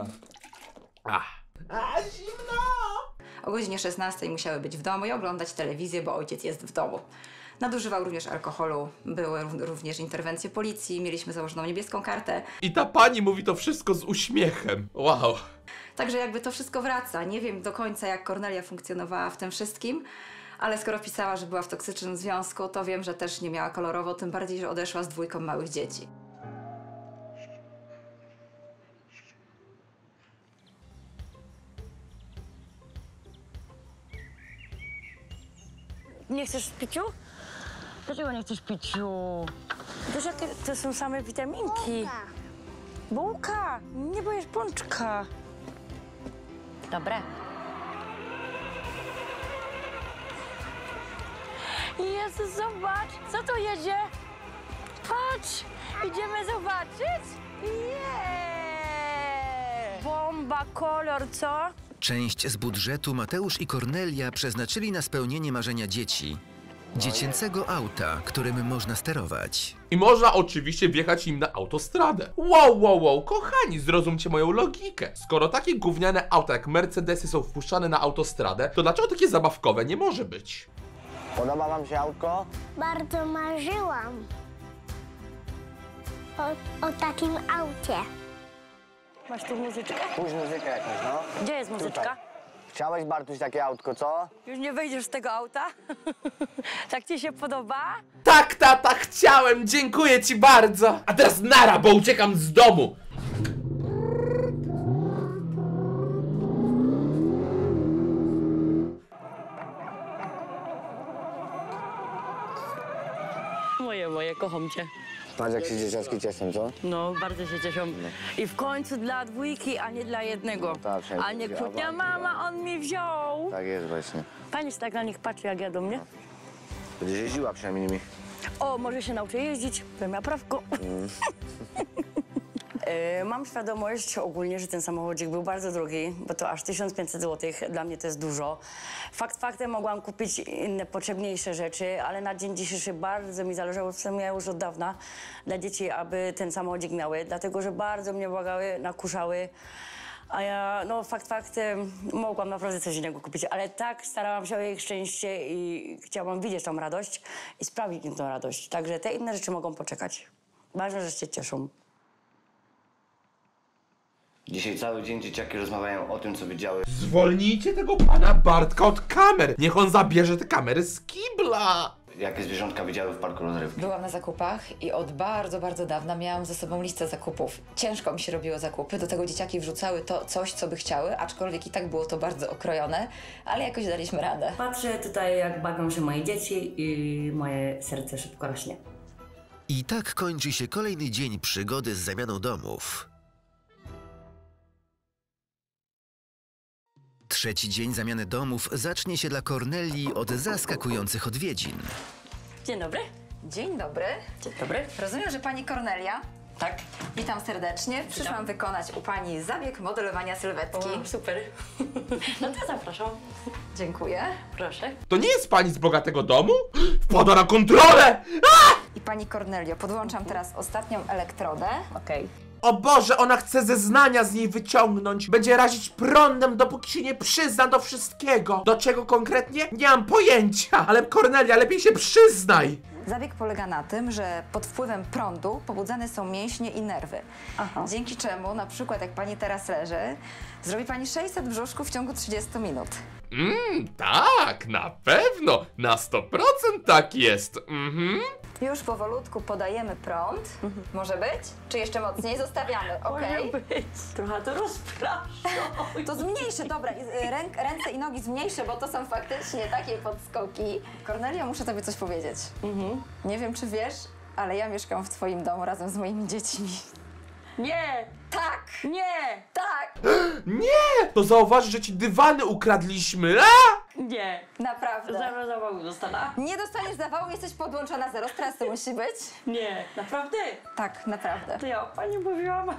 Ach. A, zimno! O godzinie szesnastej musiały być w domu i oglądać telewizję, bo ojciec jest w domu. Nadużywał również alkoholu, były również interwencje policji, mieliśmy założoną niebieską kartę. I ta pani mówi to wszystko z uśmiechem. Wow. Także jakby to wszystko wraca. Nie wiem do końca, jak Kornelia funkcjonowała w tym wszystkim, ale skoro pisała, że była w toksycznym związku, to wiem, że też nie miała kolorowo, tym bardziej, że odeszła z dwójką małych dzieci. Nie chcesz piciu? Dlaczego nie chcesz piciu? Wiesz, jakie to są same witaminki. Bułka. Nie boisz pączka. Dobre. Jezu, zobacz, co tu jedzie? Patrz, idziemy zobaczyć? Nie! Bomba, kolor, co? Część z budżetu Mateusz i Kornelia przeznaczyli na spełnienie marzenia dzieci. Dziecięcego auta, którym można sterować. I można oczywiście wjechać im na autostradę. Wow, wow, wow, kochani, zrozumcie moją logikę. Skoro takie gówniane auta jak Mercedesy są wpuszczane na autostradę, to dlaczego takie zabawkowe nie może być? Podoba wam się autko? Bardzo marzyłam o, o takim aucie. Masz tu muzyczkę? Puść muzykę jakąś, no. Gdzie jest muzyczka? Tutaj. Chciałeś, Bartuś, takie autko, co? Już nie wyjdziesz z tego auta? Tak ci się podoba? Tak, tata, chciałem, dziękuję ci bardzo. A teraz nara, bo uciekam z domu. Moje, moje, kocham cię. Patrz, jak się dzieciaczki cieszą, co? No, bardzo się cieszą. I w końcu dla dwójki, a nie dla jednego. tak, wszędzie A nie wzięła, kłótnia, mama, on mi wziął. Tak jest właśnie. Pani się tak na nich patrzy, jak jadą, nie? Będziesz jeździła przynajmniej nimi. O, może się nauczę jeździć, bym miała prawko. E, Mam świadomość ogólnie, że ten samochodzik był bardzo drogi, bo to aż tysiąc pięćset złotych. Dla mnie to jest dużo. Fakt faktem mogłam kupić inne, potrzebniejsze rzeczy, ale na dzień dzisiejszy bardzo mi zależało, w sumie już od dawna, dla dzieci, aby ten samochodzik miały, dlatego że bardzo mnie błagały, nakuszały. A ja, no fakt faktem, mogłam naprawdę coś innego kupić, ale tak starałam się o ich szczęście i chciałam widzieć tą radość i sprawić im tą radość. Także te inne rzeczy mogą poczekać. Ważne, że się cieszą. Dzisiaj cały dzień dzieciaki rozmawiają o tym, co widziały. Zwolnijcie tego pana Bartka od kamer. Niech on zabierze te kamery z kibla. Jakie zwierzątka widziały w parku rozrywki. Byłam na zakupach i od bardzo, bardzo dawna miałam ze sobą listę zakupów. Ciężko mi się robiło zakupy, do tego dzieciaki wrzucały to coś, co by chciały, aczkolwiek i tak było to bardzo okrojone, ale jakoś daliśmy radę. Patrzę tutaj, jak bawią się moje dzieci i moje serce szybko rośnie. I tak kończy się kolejny dzień przygody z zamianą domów. Trzeci dzień zamiany domów zacznie się dla Kornelii od zaskakujących odwiedzin. Dzień dobry. Dzień dobry. Dzień dobry. Rozumiem, że pani Kornelia. Tak. Witam serdecznie. Przyszłam wykonać u pani zabieg modelowania sylwetki. O, super. No to zapraszam. Dziękuję. Proszę. To nie jest pani z bogatego domu? Wpada na kontrolę! A! I pani Kornelio, podłączam teraz ostatnią elektrodę. Okej. O Boże, ona chce zeznania z niej wyciągnąć. Będzie razić prądem, dopóki się nie przyzna do wszystkiego. Do czego konkretnie? Nie mam pojęcia. Ale Kornelia, lepiej się przyznaj. Zabieg polega na tym, że pod wpływem prądu pobudzane są mięśnie i nerwy. Aha. Dzięki czemu, na przykład jak pani teraz leży, zrobi pani sześćset brzuszków w ciągu trzydziestu minut. Mmm, tak, na pewno. Na sto procent tak jest. Mhm. Już powolutku podajemy prąd. Może być? Czy jeszcze mocniej? Zostawiamy, okej? Może być. Trochę to rozprasza. To zmniejszę, dobra, i, y, ręk, ręce i nogi zmniejszę, bo to są faktycznie takie podskoki. Kornelia, muszę tobie coś powiedzieć. Mhm. Nie wiem, czy wiesz, ale ja mieszkam w twoim domu razem z moimi dziećmi. Nie! Tak! Nie! Tak! Nie! To zauważ, że ci dywany ukradliśmy. A! Nie! Naprawdę. Zero zawału dostanę. Nie dostaniesz zawału, jesteś podłączona zero. Teraz to musi być. Nie! Naprawdę? Tak, naprawdę. To ja o pani mówiłam.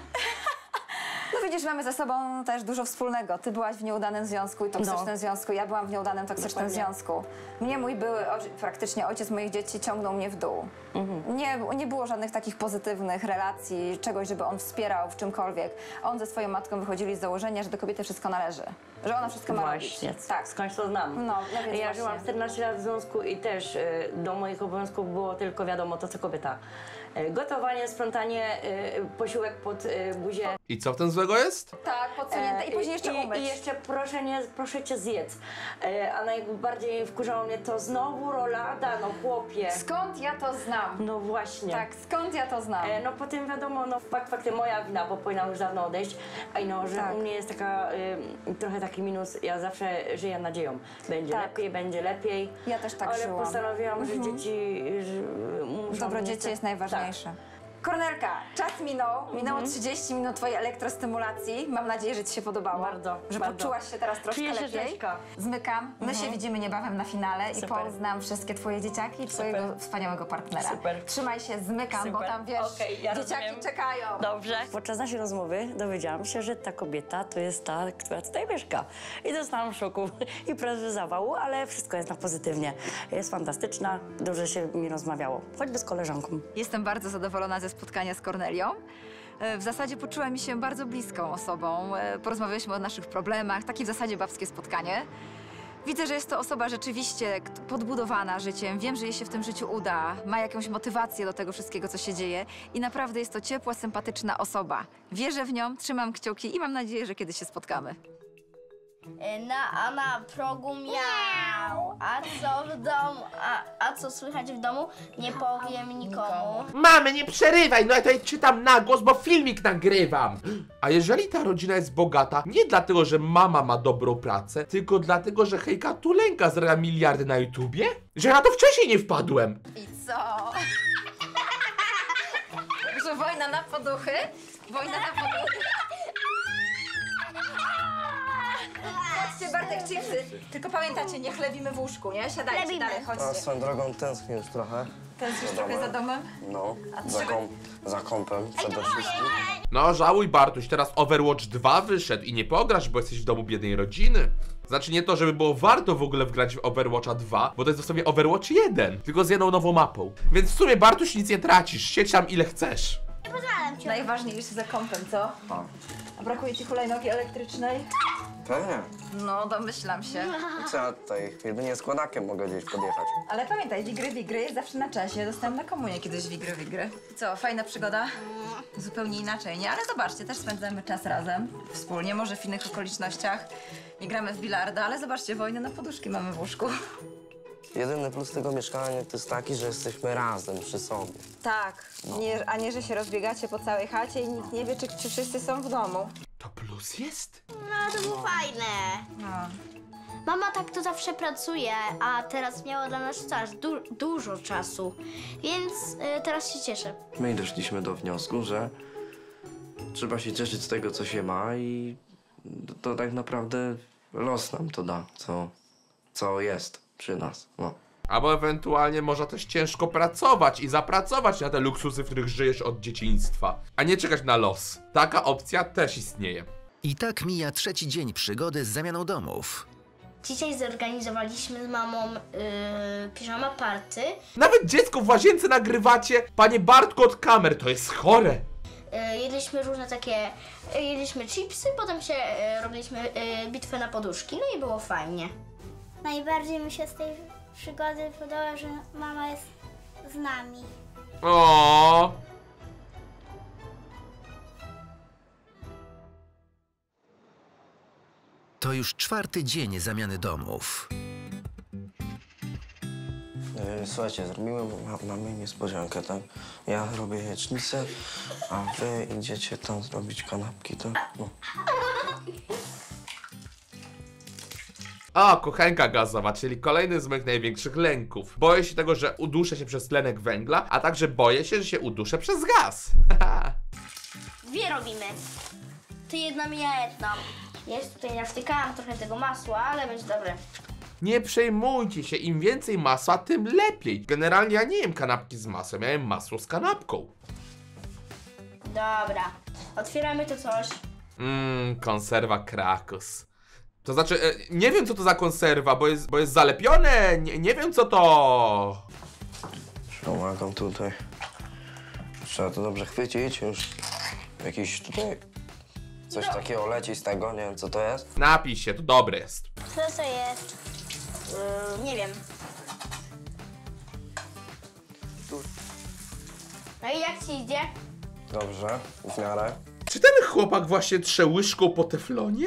No widzisz, mamy ze sobą też dużo wspólnego. Ty byłaś w nieudanym związku i toksycznym No. związku, ja byłam w nieudanym, toksycznym Dokładnie. związku. Mnie mój były, oj- praktycznie ojciec moich dzieci ciągnął mnie w dół. Mhm. Nie, nie było żadnych takich pozytywnych relacji, czegoś, żeby on wspierał w czymkolwiek. On ze swoją matką wychodzili z założenia, że do kobiety wszystko należy. Że ona wszystko ma Właśnie. robić. Tak. Skądś to znam. No, no więc Ja właśnie. żyłam czternaście lat w związku i też y, do moich obowiązków było tylko wiadomo to, co kobieta. Y, gotowanie, sprzątanie, y, posiłek pod y, buzię. I co w tym złego jest? Tak, podsunięte i później jeszcze I, umyć. I jeszcze proszę, nie, proszę cię zjedz. E, a najbardziej wkurzało mnie to znowu rolada, no chłopie. Skąd ja to znam? No właśnie. Tak, skąd ja to znam? E, no potem wiadomo, no fakt faktem moja wina, bo powinnam już dawno odejść. A no, że Tak. u mnie jest taka, y, trochę taki minus, ja zawsze żyję nadzieją. Będzie Tak. lepiej, będzie lepiej. Ja też tak Ale żyłam. postanowiłam, że dzieci że muszą Dobro mieć- dzieci jest najważniejsze. Tak. Kornelka, czas minął, minęło trzydzieści minut twojej elektrostymulacji. Mam nadzieję, że ci się podobało. Bardzo, Że bardzo. poczułaś się teraz troszkę Czuję się lepiej. rzeźko. Zmykam. My się widzimy niebawem na finale Super. i poznam wszystkie twoje dzieciaki i twojego wspaniałego partnera. Super. Trzymaj się, zmykam, bo Super. tam wiesz, Okej, ja dzieciaki rozumiem. czekają. Dobrze. Podczas naszej rozmowy dowiedziałam się, że ta kobieta to jest ta, która tutaj mieszka. I dostałam szoku i prawie zawału, ale wszystko jest na pozytywnie. Jest fantastyczna, dobrze się mi rozmawiało, choćby z koleżanką. Jestem bardzo zadowolona ze spotkania z Kornelią. E, W zasadzie poczuła mi się bardzo bliską osobą. E, Porozmawialiśmy o naszych problemach, takie w zasadzie babskie spotkanie. Widzę, że jest to osoba rzeczywiście k- podbudowana życiem. Wiem, że jej się w tym życiu uda. Ma jakąś motywację do tego wszystkiego, co się dzieje. I naprawdę jest to ciepła, sympatyczna osoba. Wierzę w nią, trzymam kciuki i mam nadzieję, że kiedyś się spotkamy. Na, a na progu miał. A co w domu? A, a co słychać w domu? Nie powiem nikomu. Mamy, nie przerywaj, no ja tutaj czytam na głos, bo filmik nagrywam. A jeżeli ta rodzina jest bogata, nie dlatego, że mama ma dobrą pracę, tylko dlatego, że hejka Tulenka zarabia miliardy na YouTubie? Że ja na to wcześniej nie wpadłem. I co? Że wojna na poduchy? Wojna na poduchy? Chodźcie, Bartek, chipsy. Tylko pamiętajcie, nie chlebimy w łóżku, nie? Siadajcie Chlebimy. dalej, A chodźcie. swoją drogą tęsknię już trochę. Tęsknisz za trochę domem. za domem? No, A za, trzeba- kom, za kąpem przede wszystkim. No żałuj, Bartuś, teraz Overwatch dwa wyszedł i nie pograsz, bo jesteś w domu biednej rodziny. Znaczy nie to, żeby było warto w ogóle wgrać w Overwatcha dwa, bo to jest dosłownie Overwatch jeden, tylko z jedną nową mapą. Więc w sumie, Bartuś, nic nie tracisz, siedź tam ile chcesz. Nie pozwalam ci. Najważniejsze za kąpem, co? A brakuje ci hulajnogi elektrycznej? Pewnie. No, domyślam się. Co ja tutaj jedynie składakiem mogę gdzieś podjechać. Ale pamiętaj, wigry, wigry, zawsze na czasie. Dostałam na komunię kiedyś wigry, wigry. Co, fajna przygoda? Zupełnie inaczej, nie? Ale zobaczcie, też spędzamy czas razem, wspólnie, może w innych okolicznościach. Nie gramy w bilarda, ale zobaczcie, wojnę na poduszki mamy w łóżku. Jedyny plus tego mieszkania to jest taki, że jesteśmy razem przy sobie. Tak, nie, a nie, że się rozbiegacie po całej chacie i nikt nie wie, czy, czy wszyscy są w domu. To plus jest? No to było fajne. No. Mama tak to zawsze pracuje, a teraz miała dla nas czas, du dużo czasu. Więc y, teraz się cieszę. My doszliśmy do wniosku, że trzeba się cieszyć z tego, co się ma i to tak naprawdę los nam to da, co, co jest przy nas. No. Albo ewentualnie można też ciężko pracować i zapracować na te luksusy, w których żyjesz od dzieciństwa, a nie czekać na los. Taka opcja też istnieje. I tak mija trzeci dzień przygody z zamianą domów. Dzisiaj zorganizowaliśmy z mamą yy, piżama party. Nawet dziecko w łazience nagrywacie? Panie Bartku, od kamer, to jest chore. Yy, jedliśmy różne takie, yy, jedliśmy chipsy, potem się yy, robiliśmy yy, bitwę na poduszki, no i było fajnie. Najbardziej mi się z tej przygody podoba, że mama jest z nami. O. To już czwarty dzień zamiany domów. Yy, Słuchajcie, zrobiłem ma mamie niespodziankę, tak? Ja robię jajecznicę, a wy idziecie tam zrobić kanapki, tak? No. O, kuchenka gazowa, czyli kolejny z moich największych lęków. Boję się tego, że uduszę się przez tlenek węgla, a także boję się, że się uduszę przez gaz. Dwie robimy. Ty jedną i ja jedną. Jest tutaj, nawtykałam trochę tego masła, ale będzie dobre. Nie przejmujcie się, im więcej masła, tym lepiej. Generalnie ja nie jem kanapki z masłem, ja jem masło z kanapką. Dobra, otwieramy to coś. Mmm, konserwa Krakus. To znaczy, e, nie wiem co to za konserwa, bo jest, bo jest zalepione, nie, nie wiem co to... Pomagam tutaj. Trzeba to dobrze chwycić już. Jakiś tutaj... Coś takiego leci z tego, nie wiem co to jest. Napij się, to dobre jest. Co to jest? Yy, nie wiem. No i jak ci idzie? Dobrze, w miarę. Czy ten chłopak właśnie trze łyżką po teflonie?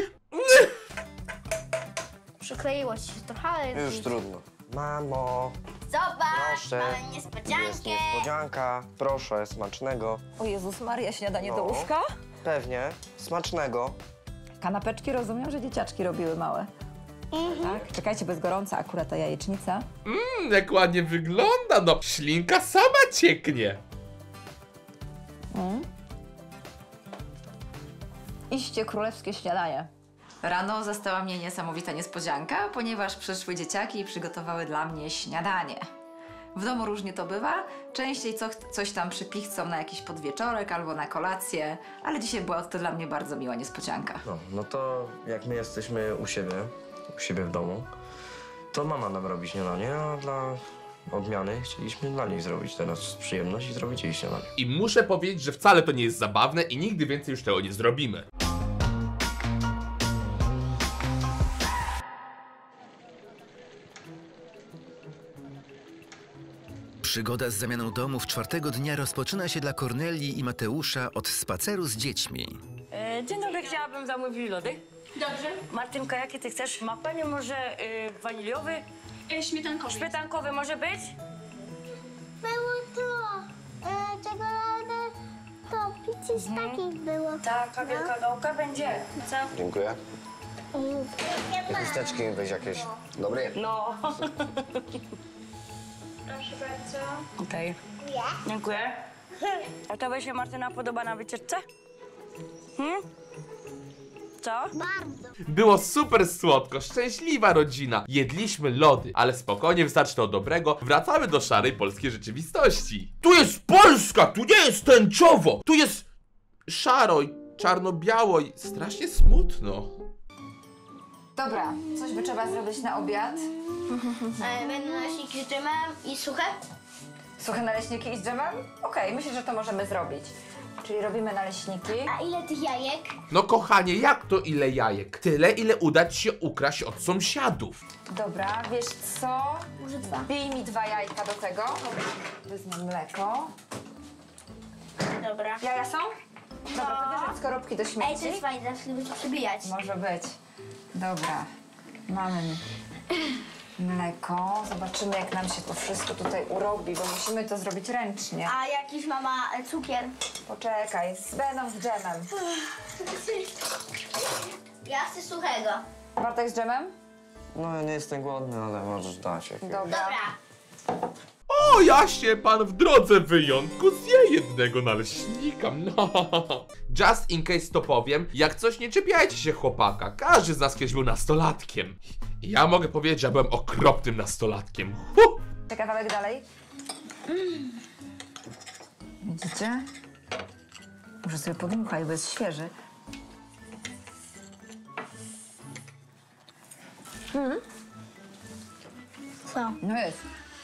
Przykleiło ci się trochę, ale... Już trudno. Mamo, Zobacz, proszę. mamy niespodziankę. Jest niespodzianka. Proszę, smacznego. O Jezus Maria, śniadanie No. do łóżka? Pewnie, smacznego. Kanapeczki rozumiem, że dzieciaczki robiły małe. Tak? Czekajcie, bo jest gorąca akurat ta jajecznica. Mmm, jak ładnie wygląda, no ślinka sama cieknie. Mm. Iście królewskie śniadanie. Rano zastała mnie niesamowita niespodzianka, ponieważ przyszły dzieciaki i przygotowały dla mnie śniadanie. W domu różnie to bywa, częściej co, coś tam przypichcą na jakiś podwieczorek albo na kolację, ale dzisiaj była to dla mnie bardzo miła niespodzianka. No, no to jak my jesteśmy u siebie, u siebie w domu, to mama nam robi śniadanie, a dla odmiany chcieliśmy dla niej zrobić teraz przyjemność i zrobić jej śniadanie. I muszę powiedzieć, że wcale to nie jest zabawne i nigdy więcej już tego nie zrobimy. Przygoda z zamianą domów czwartego dnia rozpoczyna się dla Kornelii i Mateusza od spaceru z dziećmi. E, dzień dobry, chciałabym zamówić lody. Dobrze. Martynka, jakie ty chcesz? Ma pani może e, waniliowy? E, śmietankowy. Śmietankowy może być? Było to, e, czekolada, to coś takich było. Taka wielka gałka będzie. Co? Dziękuję. Nie ma. Chusteczki weź jakieś. Dobry? No. Proszę bardzo. Okej. Dziękuję. A tobie się Martyna podoba na wycieczce? Hmm? Co? Bardzo. Było super słodko, szczęśliwa rodzina. Jedliśmy lody, ale spokojnie, wystarczy to dobrego. Wracamy do szarej polskiej rzeczywistości. Tu jest Polska, tu nie jest tęczowo. Tu jest szaro i czarno-biało i strasznie smutno. Dobra, coś by trzeba zrobić na obiad. E, będą naleśniki z dżemem i suche. Suche naleśniki z dżemem? Okej, myślę, że to możemy zrobić. Czyli robimy naleśniki. A ile tych jajek? No kochanie, jak to ile jajek? Tyle, ile uda ci się ukraść od sąsiadów. Dobra, wiesz co? Może dwa. Bij mi dwa jajka do tego. Wezmę mleko. Dobra. Jaja są? Dobra, to wyrzuć skorupki do Ej, to śmieci. jest fajne, zawsze lubię to przebijać. Może być. Dobra, mamy mleko. Zobaczymy, jak nam się to wszystko tutaj urobi, bo musimy to zrobić ręcznie. A jakiś mama e, cukier? Poczekaj, z będą z dżemem. Ja chcę suchego. Bartek z dżemem? No ja nie jestem głodny, ale możesz dać jakiegoś. Dobra. Dobra. O, jaśnie pan w drodze wyjątku zje jednego naleśnika. No. Just in case to powiem, jak coś nie czepiajcie się chłopaka. Każdy z nas kiedyś był nastolatkiem. I ja mogę powiedzieć, że byłem okropnym nastolatkiem. Huh. Te kawałek dalej. Widzicie? Może sobie podmuchaj, bo jest świeży. Co? No jest.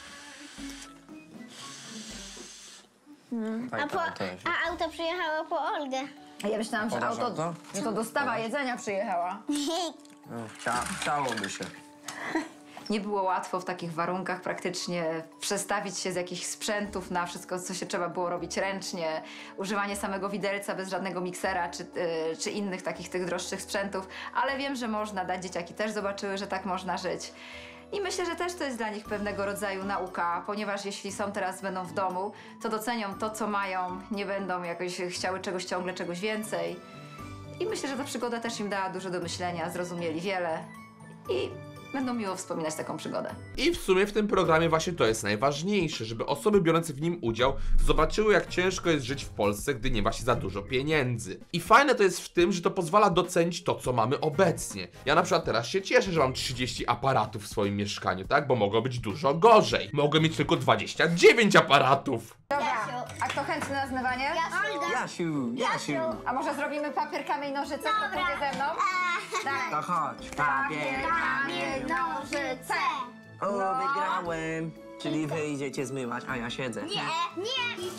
A, po, a auto przyjechało po Olgę. A ja myślałam, że Podasz auto, auto? że to dostawa jedzenia przyjechała. No, chcia, chciałoby się. Nie było łatwo w takich warunkach praktycznie przestawić się z jakichś sprzętów na wszystko, co się trzeba było robić ręcznie. Używanie samego widelca bez żadnego miksera czy, yy, czy innych takich tych droższych sprzętów. Ale wiem, że można dać. Dzieciaki też zobaczyły, że tak można żyć. I myślę, że też to jest dla nich pewnego rodzaju nauka, ponieważ jeśli są teraz, będą w domu, to docenią to, co mają, nie będą jakoś chciały czegoś ciągle, czegoś więcej. I myślę, że ta przygoda też im dała dużo do myślenia, zrozumieli wiele i będą miło wspominać taką przygodę. I w sumie w tym programie właśnie to jest najważniejsze, żeby osoby biorące w nim udział zobaczyły, jak ciężko jest żyć w Polsce, gdy nie ma się za dużo pieniędzy. I fajne to jest w tym, że to pozwala docenić to, co mamy obecnie. Ja na przykład teraz się cieszę, że mam trzydzieści aparatów w swoim mieszkaniu, tak? Bo mogło być dużo gorzej. Mogę mieć tylko dwadzieścia dziewięć aparatów. Dobra, a kto chętny na zmywanie? Jasiu, Jasiu. A może zrobimy papier, kamień, nożyce? Kto pójdzie ze mną? Daj. To chodź. Papier, kamień, nożyce. O, wygrałem. Czyli wy idziecie zmywać, a ja siedzę. Nie, nie.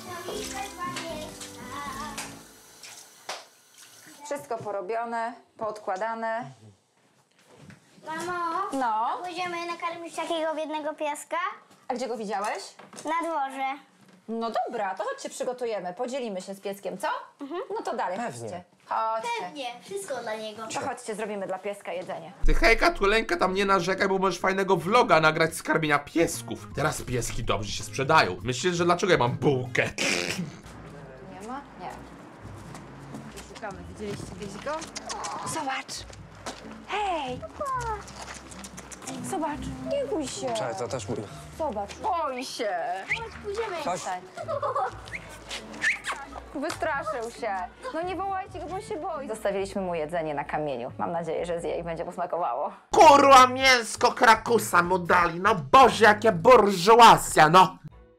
Wszystko porobione, poodkładane. Mamo, No. pójdziemy nakarmić takiego biednego pieska A gdzie go widziałeś? na dworze. No dobra, to chodźcie przygotujemy. Podzielimy się z pieskiem, co? No to dalej, Pewnie. chodźcie. Chodźcie. Nie, wszystko dla niego. To chodźcie, zrobimy dla pieska jedzenie. Ty hejka, tuleńka, tam nie narzekaj, bo możesz fajnego vloga nagrać z karmienia piesków. Teraz pieski dobrze się sprzedają. Myślisz, że dlaczego ja mam bułkę? Nie ma? Nie. Szukamy, widzieliście gdzieś go? Zobacz! Hej! Zobacz, nie bój się. Cześć, to też mój. Zobacz. Boj się. Pójdziemy. Chodź. Tak. Wystraszył się. No nie wołajcie go, bo się boi. Zostawiliśmy mu jedzenie na kamieniu. Mam nadzieję, że zje i będzie mu smakowało. Kurwa, mięsko krakusa mu dali, no Boże, jakie burżuazja, no!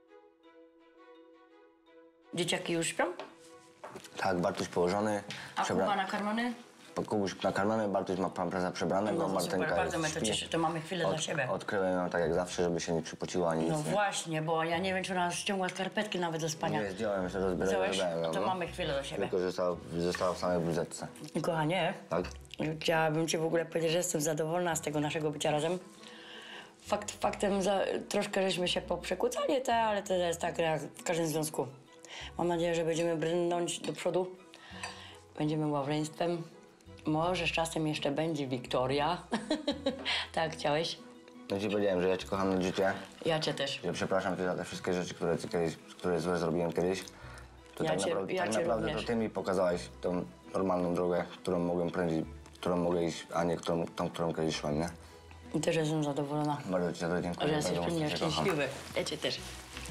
Dzieciaki już śpią? Tak, Bartuś położony. A Kuba nakarmiony? Kubuś nakarmiony, Bartuś ma pampersa przebranego, No, Martynka super, bardzo mnie to śpi. cieszy, to mamy chwilę dla siebie. Odkryłem ją tak jak zawsze, żeby się nie przypociła ani No nic. nie. właśnie, bo ja nie wiem, czy ona ściągła skarpetki nawet do spania. Nie, zdjąłem się, rozbierałem, Zdjąłeś? rozbierałem ją, To no. mamy chwilę do siebie. Tylko, że została, została w samej bluzetce. Kochanie, Tak? chciałabym ci w ogóle powiedzieć, że jestem zadowolona z tego naszego bycia razem. Fakt faktem, za, troszkę żeśmy się poprzekłócali, te, ale to jest tak jak w każdym związku. Mam nadzieję, że będziemy brnąć do przodu. Będziemy małżeństwem. Może z czasem jeszcze będzie Wiktoria. Tak chciałeś? No ci powiedziałem, że ja cię kocham na życie. Ja cię też. Ja przepraszam cię za te wszystkie rzeczy, które, ci kiedyś, które złe zrobiłem kiedyś. To Ja tak cię- naprawdę, ja tak cię naprawdę to również. ty mi pokazałaś tą normalną drogę, którą mogłem prędziej, którą mogę iść, a nie którą, tą, którą kiedyś szłem, nie? I też jestem zadowolona, Bardzo ci za to dziękuję. że jesteś bardzo przy mnie mocno cię kocham. szczęśliwy. Ja cię też.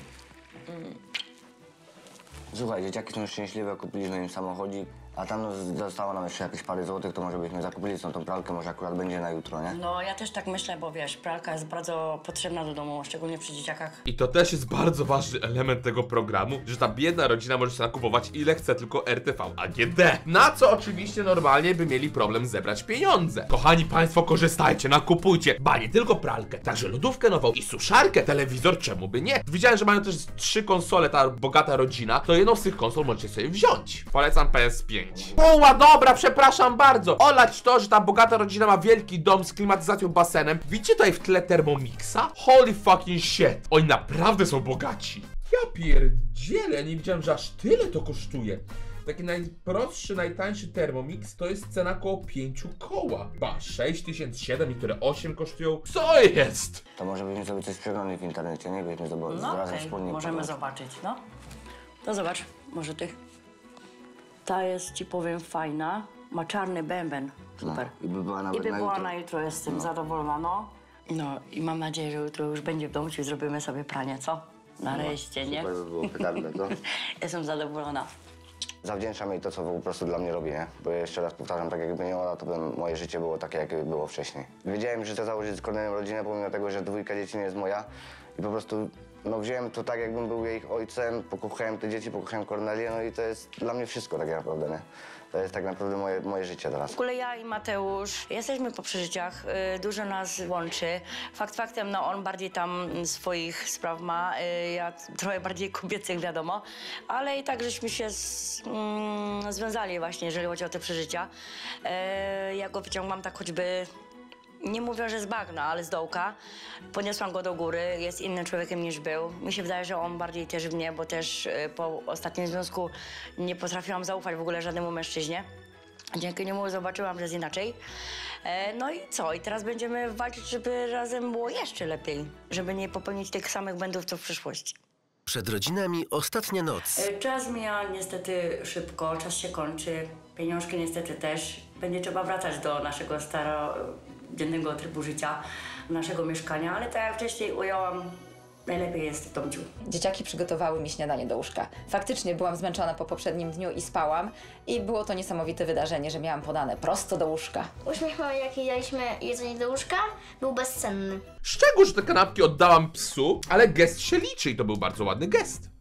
Słuchaj, dzieciaki są szczęśliwe, kupiliśmy im samochodzik, a tam no, zostało nam jeszcze jakieś parę złotych, to może byśmy zakupili tą, tą pralkę, może akurat będzie na jutro, nie? No ja też tak myślę, bo wiesz, pralka jest bardzo potrzebna do domu, szczególnie przy dzieciakach. I to też jest bardzo ważny element tego programu, że ta biedna rodzina może się nakupować ile chce tylko R T V A G D. Na co oczywiście normalnie by mieli problem zebrać pieniądze. Kochani państwo, korzystajcie, nakupujcie, ba nie tylko pralkę, także lodówkę nową i suszarkę, telewizor, czemu by nie? Widziałem, że mają też trzy konsole, ta bogata rodzina, to jedną z tych konsol możecie sobie wziąć. Polecam P S pięć. Poła, dobra, przepraszam bardzo. Olać to, że ta bogata rodzina ma wielki dom z klimatyzacją, basenem. Widzicie tutaj w tle Thermomixa? Holy fucking shit. Oni naprawdę są bogaci. Ja pierdzielę, ja nie wiedziałem, że aż tyle to kosztuje. Taki najprostszy, najtańszy Thermomix to jest cena około pięciu koła. Ba, sześć tysięcy siedem, niektóre osiem kosztują. Co jest? To może byśmy sobie coś przeglądali w internecie, nie? Byśmy zobaczyli No razem okej, wspólnie. możemy pobrać. zobaczyć, no. To zobacz, może ty. Ta jest, ci powiem, fajna. Ma czarny bęben. Super. No, i by była nawet I by na była jutro. na jutro, jestem zadowolona, no. No i mam nadzieję, że jutro już będzie w domu, czyli zrobimy sobie pranie, co? Nareszcie, nie? Super by było petardę, to. Jestem zadowolona. Zawdzięczam jej to, co po prostu dla mnie robi, nie? Bo jeszcze raz powtarzam, tak jakby nie ona, to by moje życie było takie, jakie było wcześniej. Wiedziałem, że chcę założyć z Kornelią rodzinę, pomimo tego, że dwójka dzieci nie jest moja. I po prostu, no wziąłem to tak, jakbym był jej ojcem, pokochałem te dzieci, pokochałem Kornelię, no i to jest dla mnie wszystko tak naprawdę, nie? To jest tak naprawdę moje, moje życie teraz. W ogóle ja i Mateusz jesteśmy po przeżyciach, y, dużo nas łączy. Fakt faktem, no on bardziej tam swoich spraw ma, y, ja trochę bardziej kobiecych, wiadomo, ale i tak żeśmy się z, mm, związali właśnie, jeżeli chodzi o te przeżycia. Y, ja go wyciągłam tak choćby, nie mówię, że z bagna, ale z dołka. Podniosłam go do góry, jest innym człowiekiem niż był. Mi się wydaje, że on bardziej też w mnie, bo też y, po ostatnim związku nie potrafiłam zaufać w ogóle żadnemu mężczyźnie. Dzięki niemu zobaczyłam, że jest inaczej. E, no i co? I teraz będziemy walczyć, żeby razem było jeszcze lepiej. Żeby nie popełnić tych samych błędów, co w przyszłości. Przed rodzinami ostatnia noc. E, czas mija niestety szybko, czas się kończy. Pieniążki niestety też. Będzie trzeba wracać do naszego starodziennego trybu życia, naszego mieszkania, ale tak jak wcześniej ująłam, najlepiej jest w domciu. Dzieciaki przygotowały mi śniadanie do łóżka. Faktycznie byłam zmęczona po poprzednim dniu i spałam. I było to niesamowite wydarzenie, że miałam podane prosto do łóżka. Uśmiech mamy, jaki daliśmy jedzenie do łóżka, był bezcenny. Szczegół, że te kanapki oddałam psu, ale gest się liczy i to był bardzo ładny gest.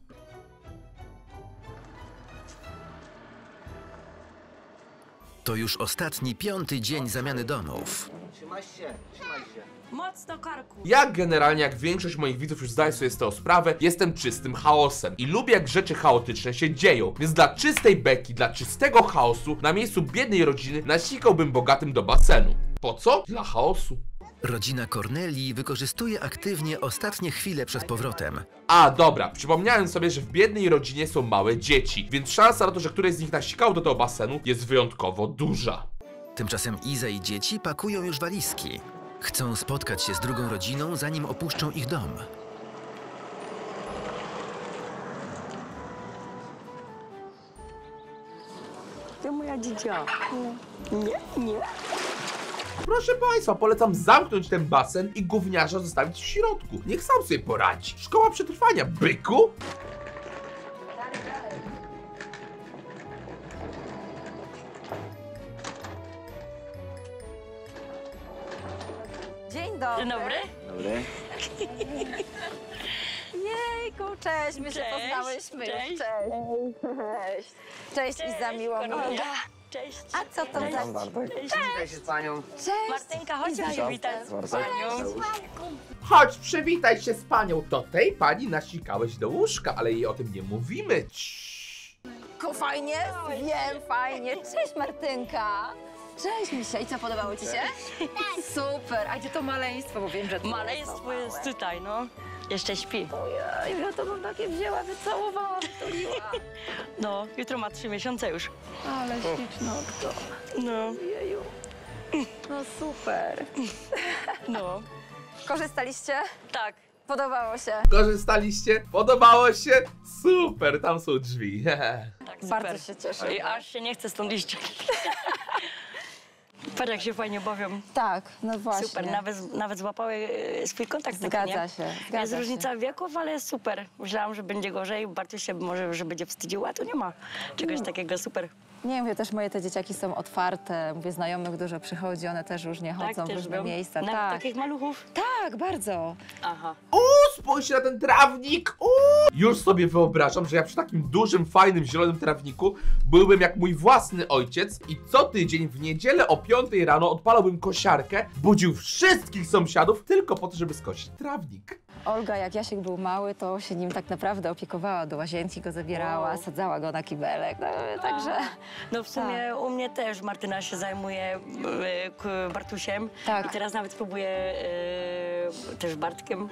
To już ostatni, piąty dzień zamiany domów. Trzymaj się, trzymaj się. Mocno karku. Ja generalnie, jak większość moich widzów już zdaje sobie z tego sprawę, jestem czystym chaosem i lubię, jak rzeczy chaotyczne się dzieją. Więc dla czystej beki, dla czystego chaosu, na miejscu biednej rodziny nasikałbym bogatym do basenu. Po co? Dla chaosu. Rodzina Kornelii wykorzystuje aktywnie ostatnie chwile przed powrotem. A, dobra, przypomniałem sobie, że w biednej rodzinie są małe dzieci, więc szansa na to, że któreś z nich nasikało do tego basenu jest wyjątkowo duża. Tymczasem Iza i dzieci pakują już walizki. Chcą spotkać się z drugą rodziną, zanim opuszczą ich dom. To moja dzidzia. Nie, nie. Proszę państwa, polecam zamknąć ten basen i gówniarza zostawić w środku. Niech sam sobie poradzi. Szkoła przetrwania, byku! dobry. Dzień dobry. Dobry. Jejku, cześć, my się Cześć, poznałyśmy. cześć. Cześć. Cześć. Cześć, Iza, miło mi. Kornelia. Cześć. A co to za... Witaj się z panią. Cześć. Martynka, chodź się przywitać z Bardzo. panią. Chodź, przywitaj się z panią. To tej pani nasikałeś do łóżka, ale jej o tym nie mówimy. Ciii. Ku, fajnie? Wiem, fajnie. Cześć, Martynka. Cześć, Misia. I co, podobało ci się? Super. A gdzie to maleństwo? Bo wiem, że to Maleństwo jest tutaj, no. Jeszcze śpi. Ojej, ja to bym takie wzięła, wycałowała, wytuliła. No, jutro ma trzy miesiące już. Ale ślicznotko. No, Jeju. No super. no. Korzystaliście? Tak. Podobało się? Korzystaliście? Podobało się? Super, tam są drzwi. Tak, super. Bardzo się cieszę. I aż się nie chce stąd iść. Patrz, jak się fajnie bawią. Tak, no właśnie. Super, nawet, nawet złapały e, swój kontakt. taki, Zgadza nie? się, Jest zgadza się. różnica wieków, ale jest super. Myślałam, że będzie gorzej, bardziej się może, że będzie wstydziła, to nie ma czegoś takiego, super. Nie, mówię, też moje te dzieciaki są otwarte. Mówię, znajomych dużo przychodzi, one też różnie chodzą w też różne był. miejsca. Nawet Tak, takich maluchów? tak, bardzo. Aha. Uuu, spójrzcie na ten trawnik! Uuu. Już sobie wyobrażam, że ja przy takim dużym, fajnym, zielonym trawniku byłbym jak mój własny ojciec i co tydzień w niedzielę o piątej rano odpalałbym kosiarkę, budził wszystkich sąsiadów tylko po to, żeby skosić trawnik. Olga, jak Jasiek był mały, to się nim tak naprawdę opiekowała, do łazienki go zabierała, Wow. sadzała go na kibelek, no, także... No w sumie u mnie też Martyna się zajmuje e, k- Bartusiem. Tak. I teraz nawet próbuje e, też Bartkiem.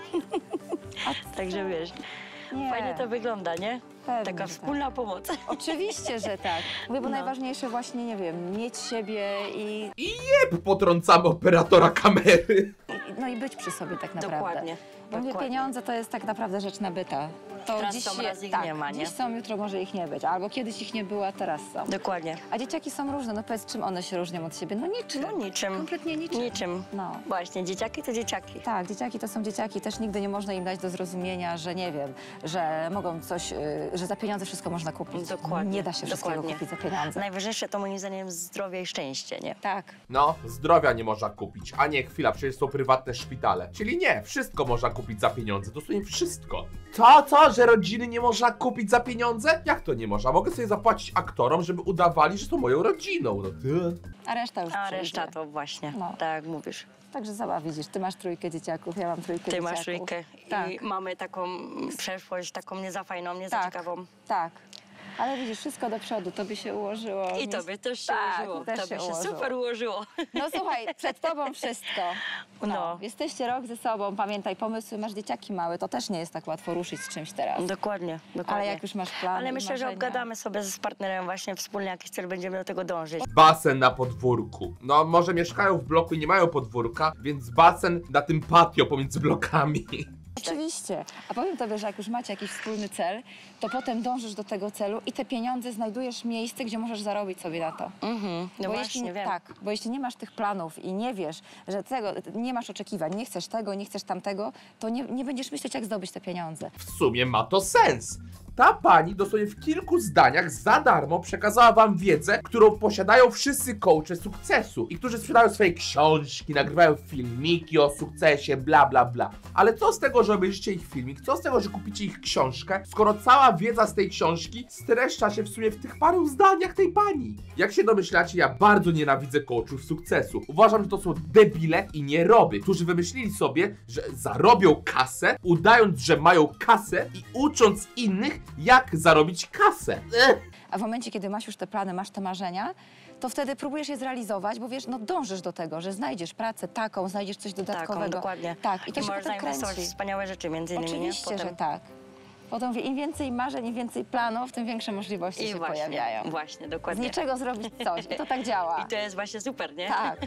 Także wiesz, Nie. fajnie to wygląda, nie? Pewnie, Taka że wspólna pomoc. Oczywiście, że tak. Mówię, bo No. najważniejsze właśnie, nie wiem, mieć siebie i, I jeb, potrącamy operatora kamery. i, no i być przy sobie tak naprawdę. Dokładnie. Bo mówię, dokładnie. pieniądze to jest tak naprawdę rzecz nabyta. To Raz dziś są, je- raz ich tak, nie ma, nie? Dziś są, jutro może ich nie być. Albo kiedyś ich nie było, a teraz są. Dokładnie. A dzieciaki są różne. No powiedz, czym one się różnią od siebie? No niczym. No niczym. Kompletnie niczym. Niczym. No. Właśnie, dzieciaki to dzieciaki. Tak, dzieciaki to są dzieciaki. Też nigdy nie można im dać do zrozumienia, że nie wiem, że mogą coś, y, że za pieniądze wszystko można kupić. Dokładnie. Nie da się wszystkiego Dokładnie. kupić za pieniądze. Najważniejsze to moim zdaniem zdrowie i szczęście, nie? Tak. No, zdrowia nie można kupić. A nie, chwila, przecież są prywatne szpitale. Czyli nie, wszystko można kupić za pieniądze. Dosłownie wszystko. Co, co, że rodziny nie można kupić za pieniądze? Jak to nie można? Mogę sobie zapłacić aktorom, żeby udawali, że są moją rodziną. No ty. A reszta już A przyjdzie. reszta to właśnie, No. tak jak mówisz. Także zobacz, widzisz, ty masz trójkę dzieciaków, ja mam trójkę Ty dzieciaków. masz trójkę Tak. i mamy taką przeszłość, taką nie za fajną, nie za Tak. ciekawą. Tak. Ale widzisz, wszystko do przodu, to by się ułożyło. I Nic- tobie też się tak, ułożyło. też Tobie się się ułożyło. super ułożyło. No słuchaj, przed tobą wszystko. No, No. Jesteście rok ze sobą, pamiętaj, pomysły, masz dzieciaki małe, to też nie jest tak łatwo ruszyć z czymś teraz. Dokładnie, dokładnie. Ale jak już masz plan Ale i myślę, że marzenia. obgadamy sobie z partnerem właśnie wspólnie, jaki cel będziemy do tego dążyć. Basen na podwórku. No, może mieszkają w bloku i nie mają podwórka, więc basen na tym patio pomiędzy blokami. Oczywiście. A powiem tobie, że jak już macie jakiś wspólny cel, to potem dążysz do tego celu i te pieniądze znajdujesz miejsce, gdzie możesz zarobić sobie na to. Mhm, no bo właśnie, jeśli, wiem. tak, bo jeśli nie masz tych planów i nie wiesz, że tego, nie masz oczekiwań, nie chcesz tego, nie chcesz tamtego, to nie, nie będziesz myśleć, jak zdobyć te pieniądze. W sumie ma to sens. Ta pani dosłownie w kilku zdaniach za darmo przekazała wam wiedzę, którą posiadają wszyscy coache sukcesu i którzy sprzedają swoje książki, nagrywają filmiki o sukcesie, bla bla bla. Ale co z tego, że obejrzycie ich filmik, co z tego, że kupicie ich książkę, skoro cała wiedza z tej książki streszcza się w sumie w tych paru zdaniach tej pani. Jak się domyślacie, ja bardzo nienawidzę coachów sukcesu. Uważam, że to są debile i nieroby, którzy wymyślili sobie, że zarobią kasę, udając, że mają kasę i ucząc innych, jak zarobić kasę. Ech. A w momencie, kiedy masz już te plany, masz te marzenia, to wtedy próbujesz je zrealizować, bo wiesz, no dążysz do tego, że znajdziesz pracę taką, znajdziesz coś dodatkowego. Taką, dokładnie. Tak, i to I się możesz potem zainwestować w kręci. wspaniałe rzeczy, między innymi. Oczywiście, nie? że Potem... tak. Potem mówię, im więcej marzeń, im więcej planów, tym większe możliwości I się właśnie, pojawiają. właśnie, Z dokładnie. niczego zrobić coś i to tak działa. I to jest właśnie super, nie? Tak.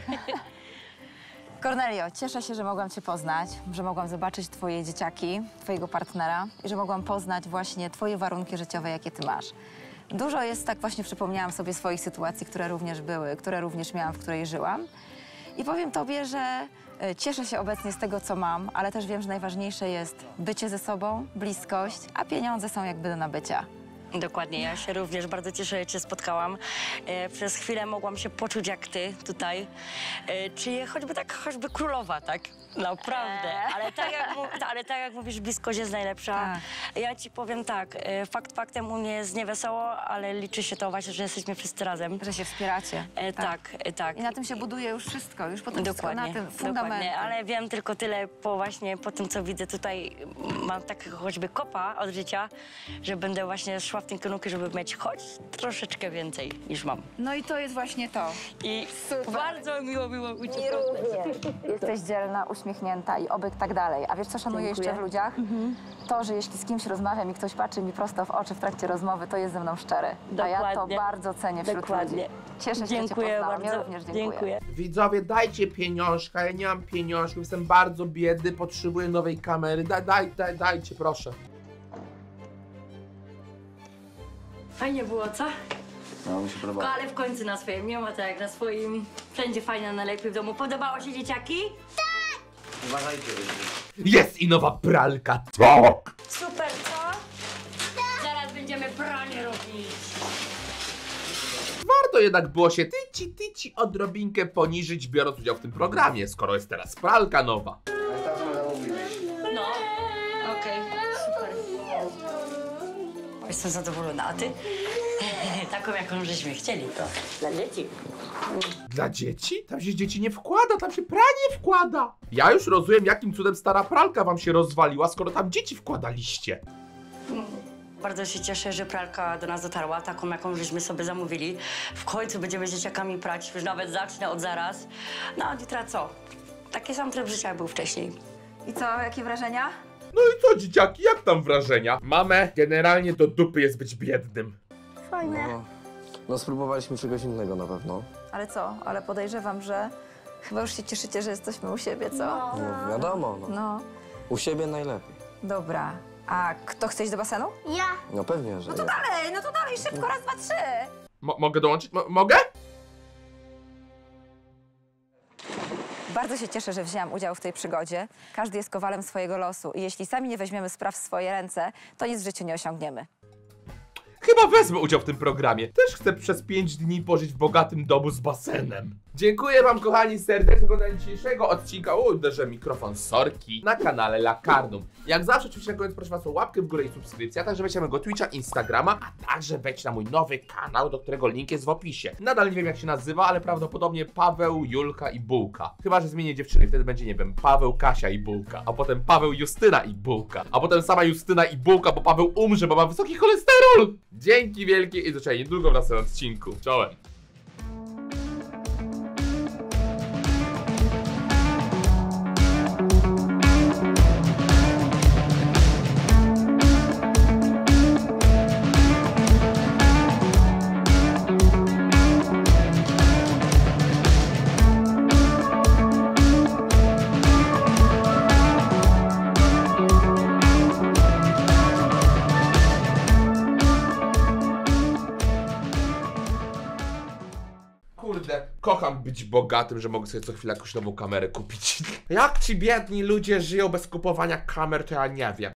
Kornelio, cieszę się, że mogłam Cię poznać, że mogłam zobaczyć Twoje dzieciaki, Twojego partnera i że mogłam poznać właśnie Twoje warunki życiowe, jakie Ty masz. Dużo jest, tak właśnie przypomniałam sobie swoich sytuacji, które również były, które również miałam, w której żyłam. I powiem Tobie, że e, cieszę się obecnie z tego, co mam, ale też wiem, że najważniejsze jest bycie ze sobą, bliskość, a pieniądze są jakby do nabycia. Dokładnie, ja się również bardzo cieszę, że cię spotkałam. E, przez chwilę mogłam się poczuć jak ty tutaj. E, czyli choćby tak, choćby królowa, tak? Naprawdę. Ale tak jak, mu- ale tak jak mówisz, bliskość jest najlepsza. Ja ci powiem tak, e, fakt faktem u mnie jest niewesoło, ale liczy się to właśnie, że jesteśmy wszyscy razem. Że się wspieracie. E, tak, e, tak. I na tym się buduje już wszystko, już potem wszystko Dokładnie, na tym fundamencie. dokładnie, ale wiem tylko tyle po właśnie po tym, co widzę tutaj, mam takiego choćby kopa od życia, że będę właśnie szła w tym kierunku, żeby mieć choć troszeczkę więcej niż mam. No i to jest właśnie to. I bardzo miło, miło u ciebie. Jesteś dzielna, uśmiechnięta i oby tak dalej. A wiesz, co szanuję Dziękuję. jeszcze w ludziach? To, że jeśli z kimś rozmawiam i ktoś patrzy mi prosto w oczy w trakcie rozmowy, to jest ze mną szczery. A ja to Dokładnie. bardzo cenię wśród Dokładnie. ludzi. Cieszę się, że cię Dziękuję poznałam. bardzo. Ja również dziękuję. Widzowie, dajcie pieniążka, ja nie mam pieniążków, jestem bardzo biedny, potrzebuję nowej kamery, da, daj, daj, dajcie, proszę. Fajnie było, co? No, mi się podobało. Ale w końcu na swoim, nie ma tak jak na swoim. Wszędzie fajnie, najlepiej w domu. Podobało się, dzieciaki? Uważajcie. Jest i nowa pralka, tak! Super, co? Zaraz będziemy pranie robić. Warto jednak było się tyci, tyci odrobinkę poniżyć, biorąc udział w tym programie, skoro jest teraz pralka nowa. No, okej, super. Jestem zadowolona, a ty? Taką, jaką żeśmy chcieli, to dla dzieci. Dla dzieci? Tam się dzieci nie wkłada, tam się pranie wkłada. Ja już rozumiem, jakim cudem stara pralka wam się rozwaliła, skoro tam dzieci wkładaliście. Bardzo się cieszę, że pralka do nas dotarła, taką, jaką żeśmy sobie zamówili. W końcu będziemy z dzieciakami prać, już nawet zacznę od zaraz. No a jutra co? Taki sam tryb życia jak był wcześniej. I co, jakie wrażenia? No i co, dzieciaki, jak tam wrażenia? Mamę, generalnie do dupy jest być biednym. Fajne. No, no spróbowaliśmy czegoś innego na pewno. Ale co? Ale podejrzewam, że chyba już się cieszycie, że jesteśmy u siebie, co? No wiadomo, no. No, U siebie najlepiej. dobra. A kto chce iść do basenu? Ja. No pewnie, że No to ja. dalej, no to dalej, szybko, raz, dwa, trzy. Mo mogę dołączyć? Mo mogę? Bardzo się cieszę, że wzięłam udział w tej przygodzie. Każdy jest kowalem swojego losu i jeśli sami nie weźmiemy spraw w swoje ręce, to nic w życiu nie osiągniemy. Chyba wezmę udział w tym programie. Też chcę przez pięć dni pożyć w bogatym domu z basenem. Dziękuję wam, kochani, serdecznie za oglądanie dzisiejszego odcinka. O, uderzę mikrofon, sorki, na kanale Lakarnum. Jak zawsze, oczywiście na koniec proszę was o łapkę w górę i subskrypcję, a także wejdźcie na mojego Twitcha, Instagrama, a także wejdźcie na mój nowy kanał, do którego link jest w opisie. Nadal nie wiem, jak się nazywa, ale prawdopodobnie Paweł, Julka i Bułka. Chyba że zmienię dziewczyny, wtedy będzie, nie wiem, Paweł, Kasia i Bułka, a potem Paweł, Justyna i Bułka, a potem sama Justyna i Bułka, bo Paweł umrze, bo ma wysoki cholesterol. Dzięki wielkie i do zobaczenia niedługo w następnym odcinku. Czołem. Kurde, kocham być bogatym, że mogę sobie co chwilę jakąś nową kamerę kupić. Jak ci biedni ludzie żyją bez kupowania kamer, to ja nie wiem.